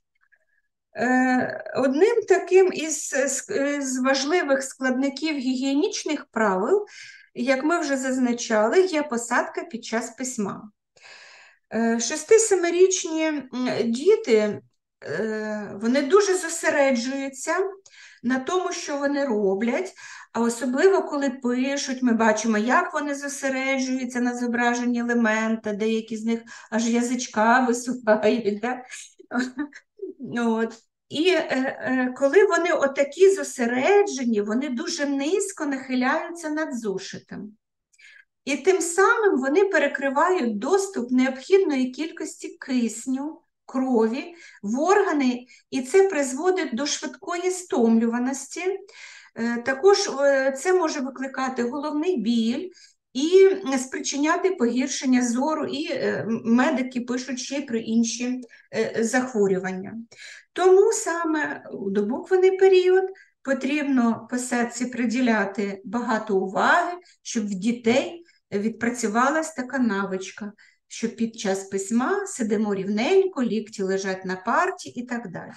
Одним таким із, із важливих складників гігієнічних правил, як ми вже зазначали, є посадка під час письма. Шести-семирічні діти, вони дуже зосереджуються на тому, що вони роблять, а особливо, коли пишуть, ми бачимо, як вони зосереджуються на зображенні елемента, деякі з них аж язичка висувають. Да? От. І е, е, коли вони отакі зосереджені, вони дуже низько нахиляються над зошитом. І тим самим вони перекривають доступ необхідної кількості кисню, крові в органи, і це призводить до швидкої стомлюваності. Також це може викликати головний біль і спричиняти погіршення зору, і медики пишуть ще й про інші захворювання. Тому саме у добуквений період потрібно посадці приділяти багато уваги, щоб в дітей відпрацювалась така навичка, що під час письма сидимо рівненько, лікті лежать на парті і так далі.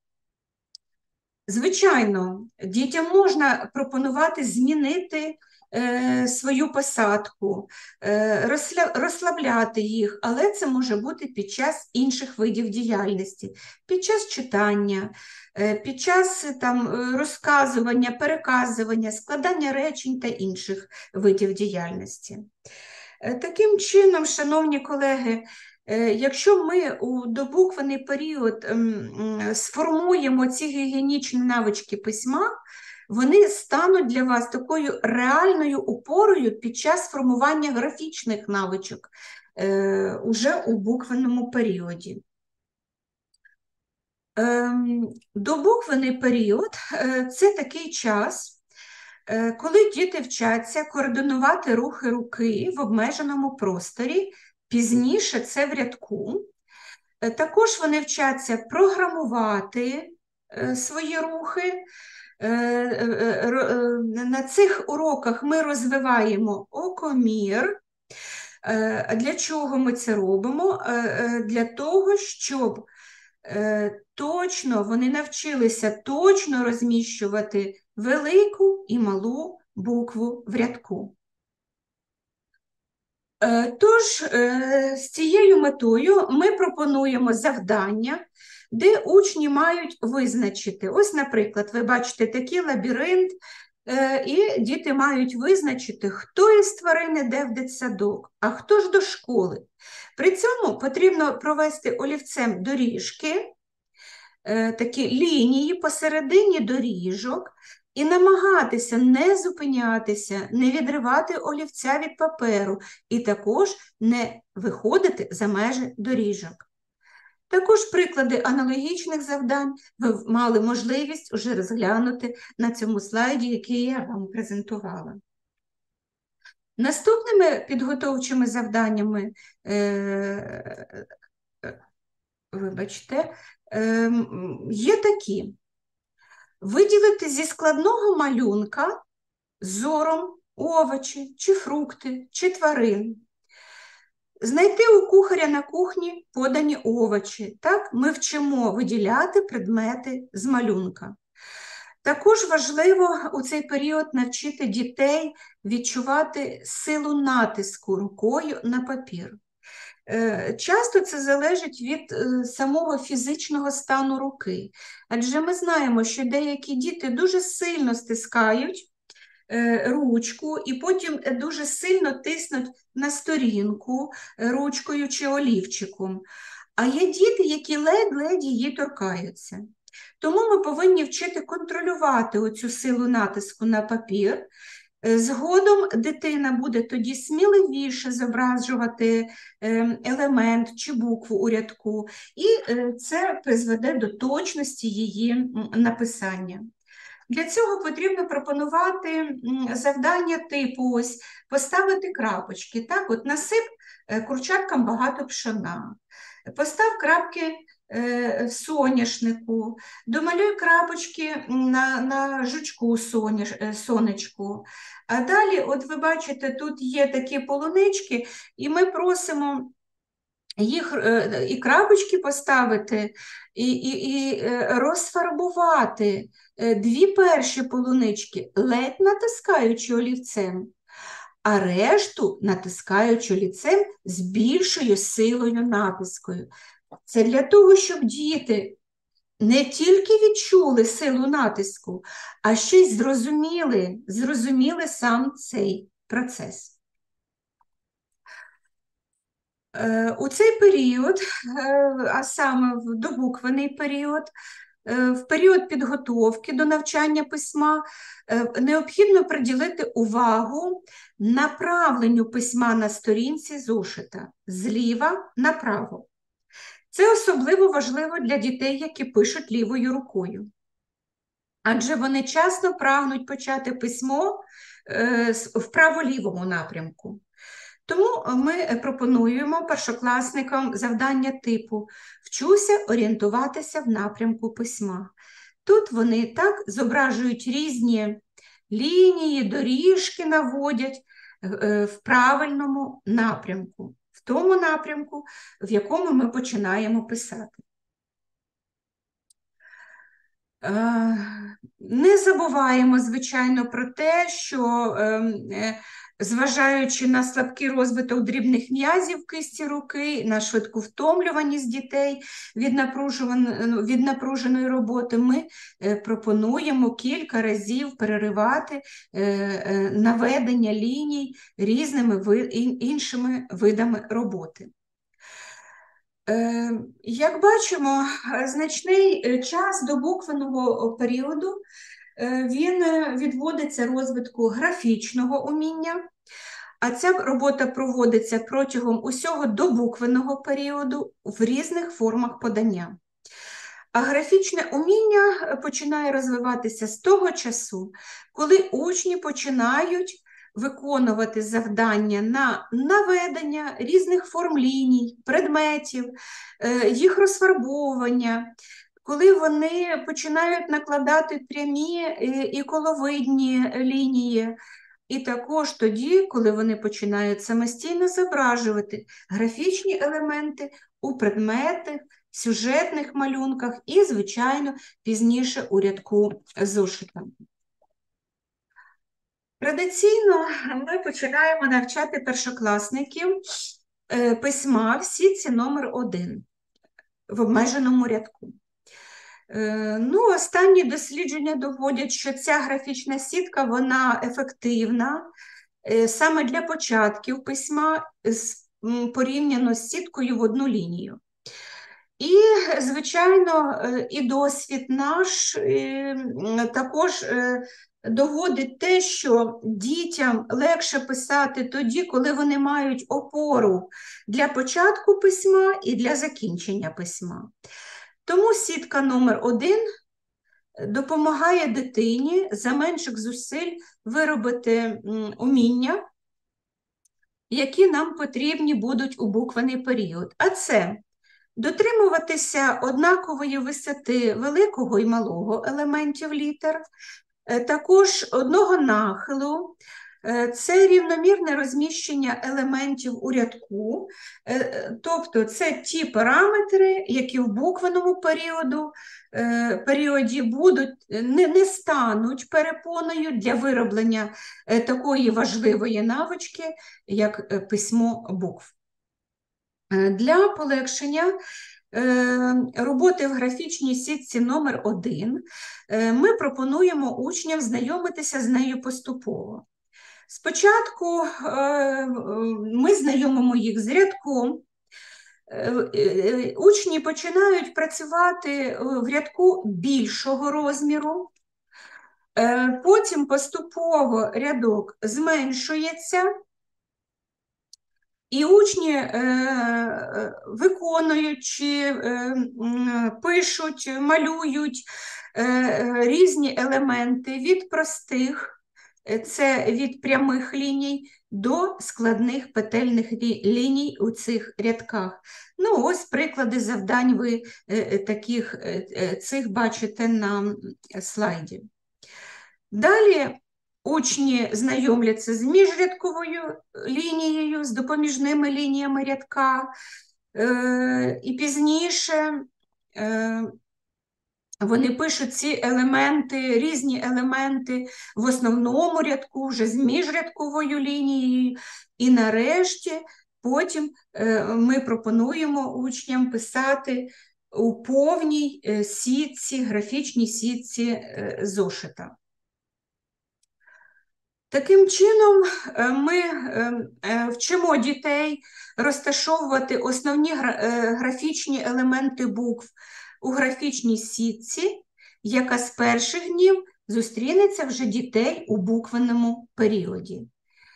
Звичайно, дітям можна пропонувати змінити е, свою посадку, е, розсля, розслабляти їх, але це може бути під час інших видів діяльності, під час читання, е, під час там, розказування, переказування, складання речень та інших видів діяльності. Е, таким чином, шановні колеги, Якщо ми у добуквений період сформуємо ці гігієнічні навички письма, вони стануть для вас такою реальною опорою під час формування графічних навичок е, уже у буквенному періоді. Е, добуквений період е, – це такий час, е, коли діти вчаться координувати рухи руки в обмеженому просторі, пізніше це в рядку. Е, також вони вчаться програмувати е, свої рухи. На цих уроках ми розвиваємо окомір. Для чого ми це робимо? Для того, щоб точно вони навчилися точно розміщувати велику і малу букву в рядку. Тож, з цією метою ми пропонуємо завдання, де учні мають визначити. Ось, наприклад, ви бачите такий лабіринт, і діти мають визначити, хто із тварин іде в дитсадок, а хто ж до школи. При цьому потрібно провести олівцем доріжки, такі лінії посередині доріжок, і намагатися не зупинятися, не відривати олівця від паперу, і також не виходити за межі доріжок. Також приклади аналогічних завдань ви мали можливість вже розглянути на цьому слайді, який я вам презентувала. Наступними підготовчими завданнями, е, вибачте, е, є такі. Виділити зі складного малюнка зором овочі, чи фрукти, чи тварин. Знайти у кухаря на кухні подані овочі. Так, ми вчимо виділяти предмети з малюнка. Також важливо у цей період навчити дітей відчувати силу натиску рукою на папір. Часто це залежить від самого фізичного стану руки, адже ми знаємо, що деякі діти дуже сильно стискають ручку і потім дуже сильно тиснуть на сторінку ручкою чи олівчиком. А є діти, які ледь-ледь її торкаються. Тому ми повинні вчити контролювати оцю силу натиску на папір. Згодом дитина буде тоді сміливіше зображувати елемент чи букву у рядку, і це призведе до точності її написання. Для цього потрібно пропонувати завдання типу ось поставити крапочки. Так, от насип курчаткам багато пшона, постав крапки в соняшнику, домалюй крапочки на, на жучку соняш, сонечку. А далі, от ви бачите, тут є такі полунички, і ми просимо їх і крапочки поставити, і, і, і розфарбувати дві перші полунички, ледь натискаючи олівцем, а решту натискаючи олівцем з більшою силою натискою. Це для того, щоб діти не тільки відчули силу натиску, а ще й зрозуміли, зрозуміли сам цей процес. У цей період, а саме в добуквений період, в період підготовки до навчання письма, необхідно приділити увагу направленню письма на сторінці зошита зліва направо. Це особливо важливо для дітей, які пишуть лівою рукою. Адже вони часто прагнуть почати письмо в право-лівому напрямку. Тому ми пропонуємо першокласникам завдання типу «Вчуся орієнтуватися в напрямку письма». Тут вони так зображують різні лінії, доріжки наводять в правильному напрямку, в тому напрямку, в якому ми починаємо писати. Не забуваємо, звичайно, про те, що, зважаючи на слабкий розвиток дрібних м'язів кисті руки, на швидку втомлюваність дітей від, від напруженої роботи, ми пропонуємо кілька разів переривати наведення ліній різними іншими видами роботи. Як бачимо, значний час до буквеного періоду він відводиться розвитку графічного уміння, а ця робота проводиться протягом усього добуквеного періоду в різних формах подання. А графічне уміння починає розвиватися з того часу, коли учні починають виконувати завдання на наведення різних форм ліній, предметів, їх розфарбовування, коли вони починають накладати прямі і коловидні лінії, і також тоді, коли вони починають самостійно зображувати графічні елементи у предметах, сюжетних малюнках і, звичайно, пізніше у рядку зошита. Традиційно ми починаємо навчати першокласників письма в сітці номер один в обмеженому рядку. Ну, останні дослідження доводять, що ця графічна сітка, вона ефективна саме для початків письма порівняно з сіткою в одну лінію. І, звичайно, і досвід наш також доводить те, що дітям легше писати тоді, коли вони мають опору для початку письма і для закінчення письма. Тому сітка номер один допомагає дитині за менших зусиль виробити уміння, які нам потрібні будуть у буквений період. А це дотримуватися однакової висоти великого і малого елементів літер, також одного нахилу, це рівномірне розміщення елементів у рядку, тобто це ті параметри, які в буквеному періоду, періоді будуть, не, не стануть перепоною для вироблення такої важливої навички, як письмо букв. Для полегшення роботи в графічній сітці номер один ми пропонуємо учням знайомитися з нею поступово. Спочатку ми знайомимо їх з рядком. Учні починають працювати в рядку більшого розміру, потім поступово рядок зменшується, і учні е, виконують, чи е, пишуть, малюють е, різні елементи від простих, це від прямих ліній, до складних петельних ліній у цих рядках. Ну, ось приклади завдань ви е, таких е, цих бачите на слайді. Далі учні знайомляться з міжрядковою лінією, з допоміжними лініями рядка, е, і пізніше е, вони пишуть ці елементи, різні елементи в основному рядку, вже з міжрядковою лінією, і нарешті потім е, ми пропонуємо учням писати у повній е, сітці, графічній сітці е, зошита. Таким чином, ми вчимо дітей розташовувати основні графічні елементи букв у графічній сітці, яка з перших днів зустрінеться вже дітей у буквенному періоді.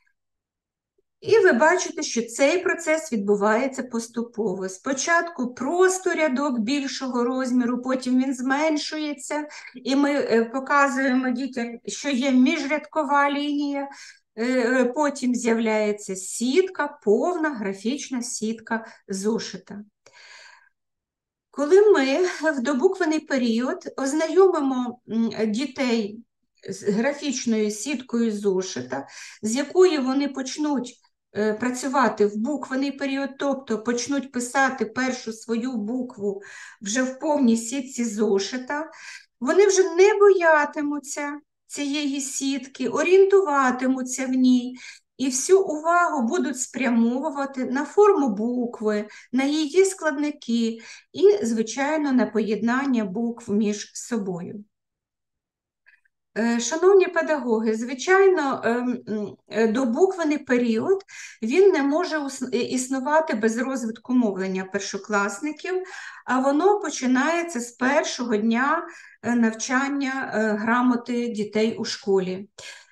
І ви бачите, що цей процес відбувається поступово. Спочатку просто рядок більшого розміру, потім він зменшується, і ми показуємо дітям, що є міжрядкова лінія, потім з'являється сітка, повна графічна сітка зошита. Коли ми в добуквений період ознайомимо дітей з графічною сіткою зошита, з якої вони почнуть працювати в буквений період, тобто почнуть писати першу свою букву вже в повній сітці зошита, вони вже не боятимуться цієї сітки, орієнтуватимуться в ній і всю увагу будуть спрямовувати на форму букви, на її складники і, звичайно, на поєднання букв між собою. Шановні педагоги, звичайно, добуквений період, він не може існувати без розвитку мовлення першокласників, а воно починається з першого дня навчання грамоти дітей у школі.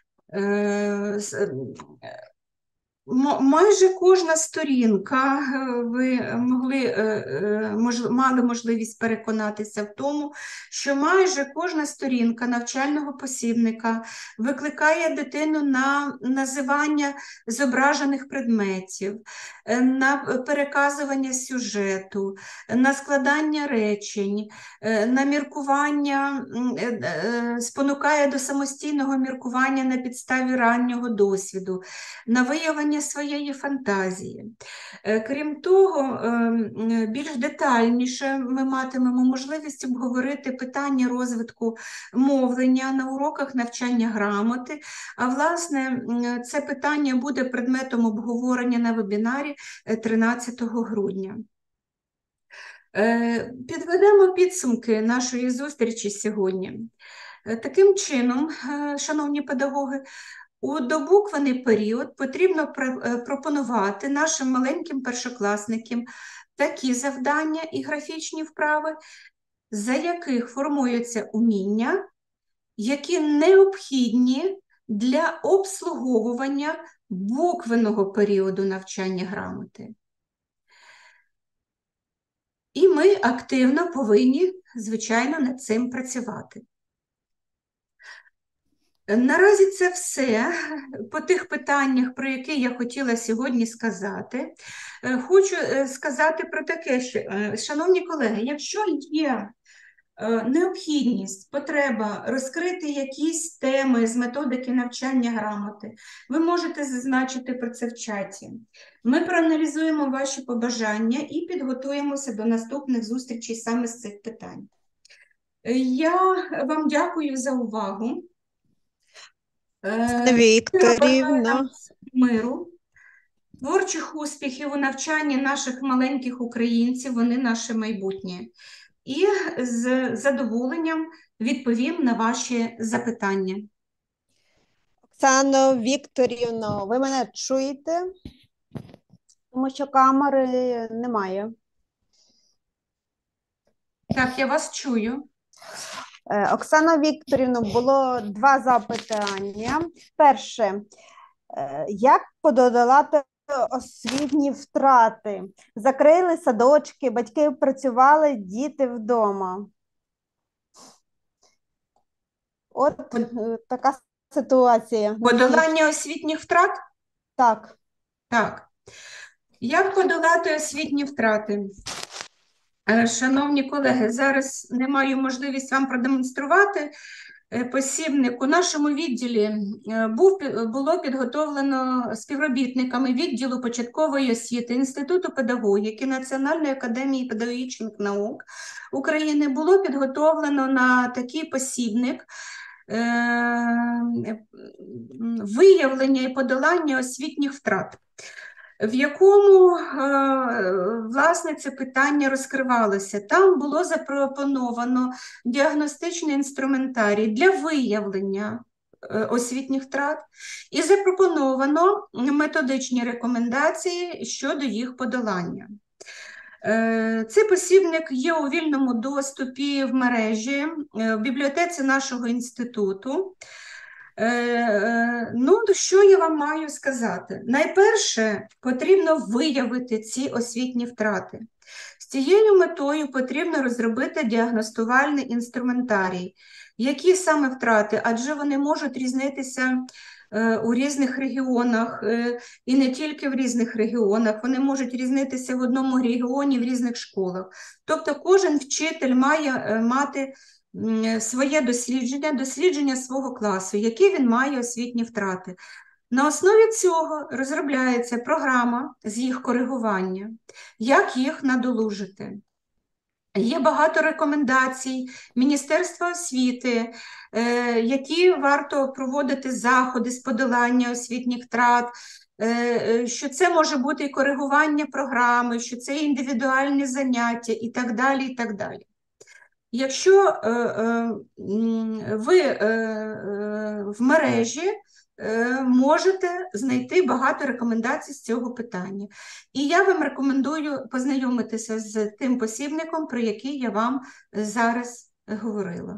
Майже кожна сторінка, ви могли, мож, мали можливість переконатися в тому, що майже кожна сторінка навчального посібника викликає дитину на називання зображених предметів, на переказування сюжету, на складання речень, на міркування, спонукає до самостійного міркування на підставі раннього досвіду, на виявлення своєї фантазії. Крім того, більш детальніше ми матимемо можливість обговорити питання розвитку мовлення на уроках навчання грамоти, а власне це питання буде предметом обговорення на вебінарі тринадцятого грудня. Підведемо підсумки нашої зустрічі сьогодні. Таким чином, шановні педагоги, у добуквений період потрібно пропонувати нашим маленьким першокласникам такі завдання і графічні вправи, за яких формуються уміння, які необхідні для обслуговування буквеного періоду навчання грамоти. І ми активно повинні, звичайно, над цим працювати. Наразі це все по тих питаннях, про які я хотіла сьогодні сказати. Хочу сказати про таке, що, шановні колеги, якщо є необхідність, потреба розкрити якісь теми з методики навчання грамоти, ви можете зазначити про це в чаті. Ми проаналізуємо ваші побажання і підготуємося до наступних зустрічей саме з цих питань. Я вам дякую за увагу. Вікторівна. Миру, творчих успіхів у навчанні наших маленьких українців, вони наше майбутнє. І з задоволенням відповім на ваші запитання. Оксано Вікторівно, ви мене чуєте? Тому що камери немає. Так, я вас чую. Оксано Вікторівно, було два запитання. Перше, як подолати освітні втрати? Закрили садочки, батьки працювали, діти вдома. От така ситуація. Подолання освітніх втрат? Так. Так. Як подолати освітні втрати? Шановні колеги, зараз не маю можливість вам продемонструвати посібник. У нашому відділі був, було підготовлено співробітниками відділу початкової освіти Інституту педагогіки Національної академії педагогічних наук України, було підготовлено на такий посібник виявлення і подолання освітніх втрат, в якому, власне, це питання розкривалося. Там було запропоновано діагностичний інструментарій для виявлення освітніх втрат і запропоновано методичні рекомендації щодо їх подолання. Цей посібник є у вільному доступі в мережі, в бібліотеці нашого інституту. Ну, що я вам маю сказати? Найперше, потрібно виявити ці освітні втрати. З цією метою потрібно розробити діагностувальний інструментарій. Які саме втрати? Адже вони можуть різнитися у різних регіонах, і не тільки в різних регіонах, вони можуть різнитися в одному регіоні, в різних школах. Тобто кожен вчитель має мати своє дослідження, дослідження свого класу, які він має освітні втрати. На основі цього розробляється програма з їх коригування, як їх надолужити. Є багато рекомендацій Міністерства освіти, які варто проводити заходи з подолання освітніх втрат, що це може бути і коригування програми, що це індивідуальні заняття і так далі, і так далі. Якщо е, е, м, ви е, е, в мережі е, можете знайти багато рекомендацій з цього питання. І я вам рекомендую познайомитися з тим посібником, про який я вам зараз говорила.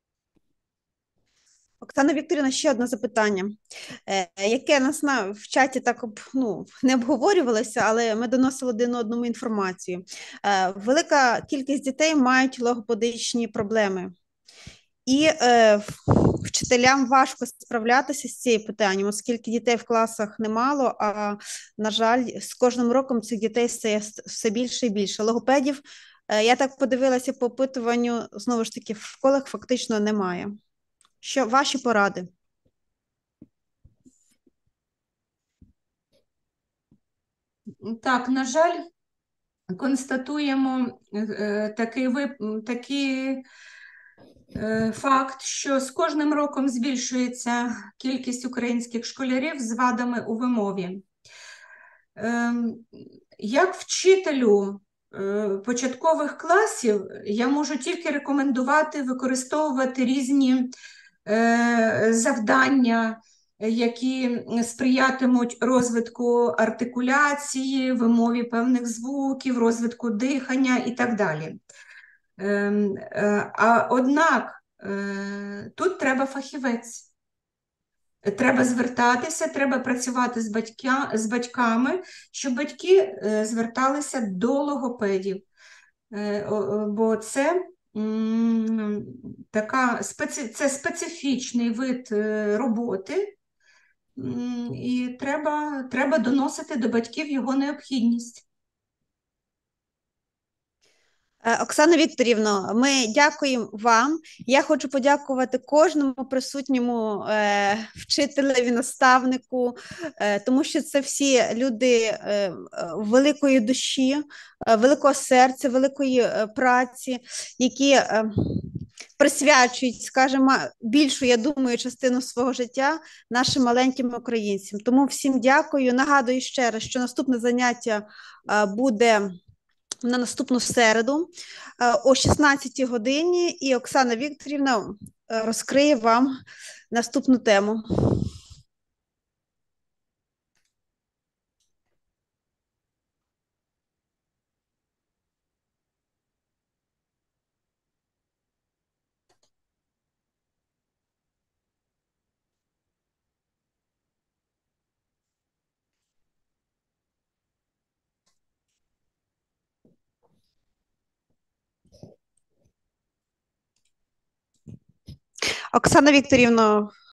Оксана Вікторівна, ще одне запитання, е, яке нас на в чаті так об- ну, не обговорювалося, але ми доносили один одному інформацію. Е, Велика кількість дітей мають логопедичні проблеми. І е, вчителям важко справлятися з цим питанням, оскільки дітей в класах немало, а, на жаль, з кожним роком цих дітей стає все більше і більше. Логопедів, е, я так подивилася по опитуванню, знову ж таки, в школах фактично немає. Що ваші поради? Так, на жаль, констатуємо е, такий, вип- такий е, факт, що з кожним роком збільшується кількість українських школярів з вадами у вимові. Ем, Як вчителю е, початкових класів я можу тільки рекомендувати використовувати різні е, завдання, які сприятимуть розвитку артикуляції, вимові певних звуків, розвитку дихання і так далі. Ем, е, А однак е, тут треба фахівець. Треба звертатися, треба працювати з, батька, з батьками, щоб батьки е, зверталися до логопедів. Е, о- бо це, м, така, специ, це специфічний вид е, роботи, м, і треба, треба доносити до батьків його необхідність. Е, Оксана Вікторівна, ми дякуємо вам. Я хочу подякувати кожному присутньому е, вчителеві, наставнику, е, тому що це всі люди е, великої душі, е, великого серця, великої е, праці, які е, присвячують, скажімо, більшу, я думаю, частину свого життя нашим маленьким українцям. Тому всім дякую. Нагадую ще раз, що наступне заняття е, буде на наступну середу е, о шістнадцятій годині, і Оксана Вікторівна е, розкриє вам наступну тему. Оксана Вікторівна,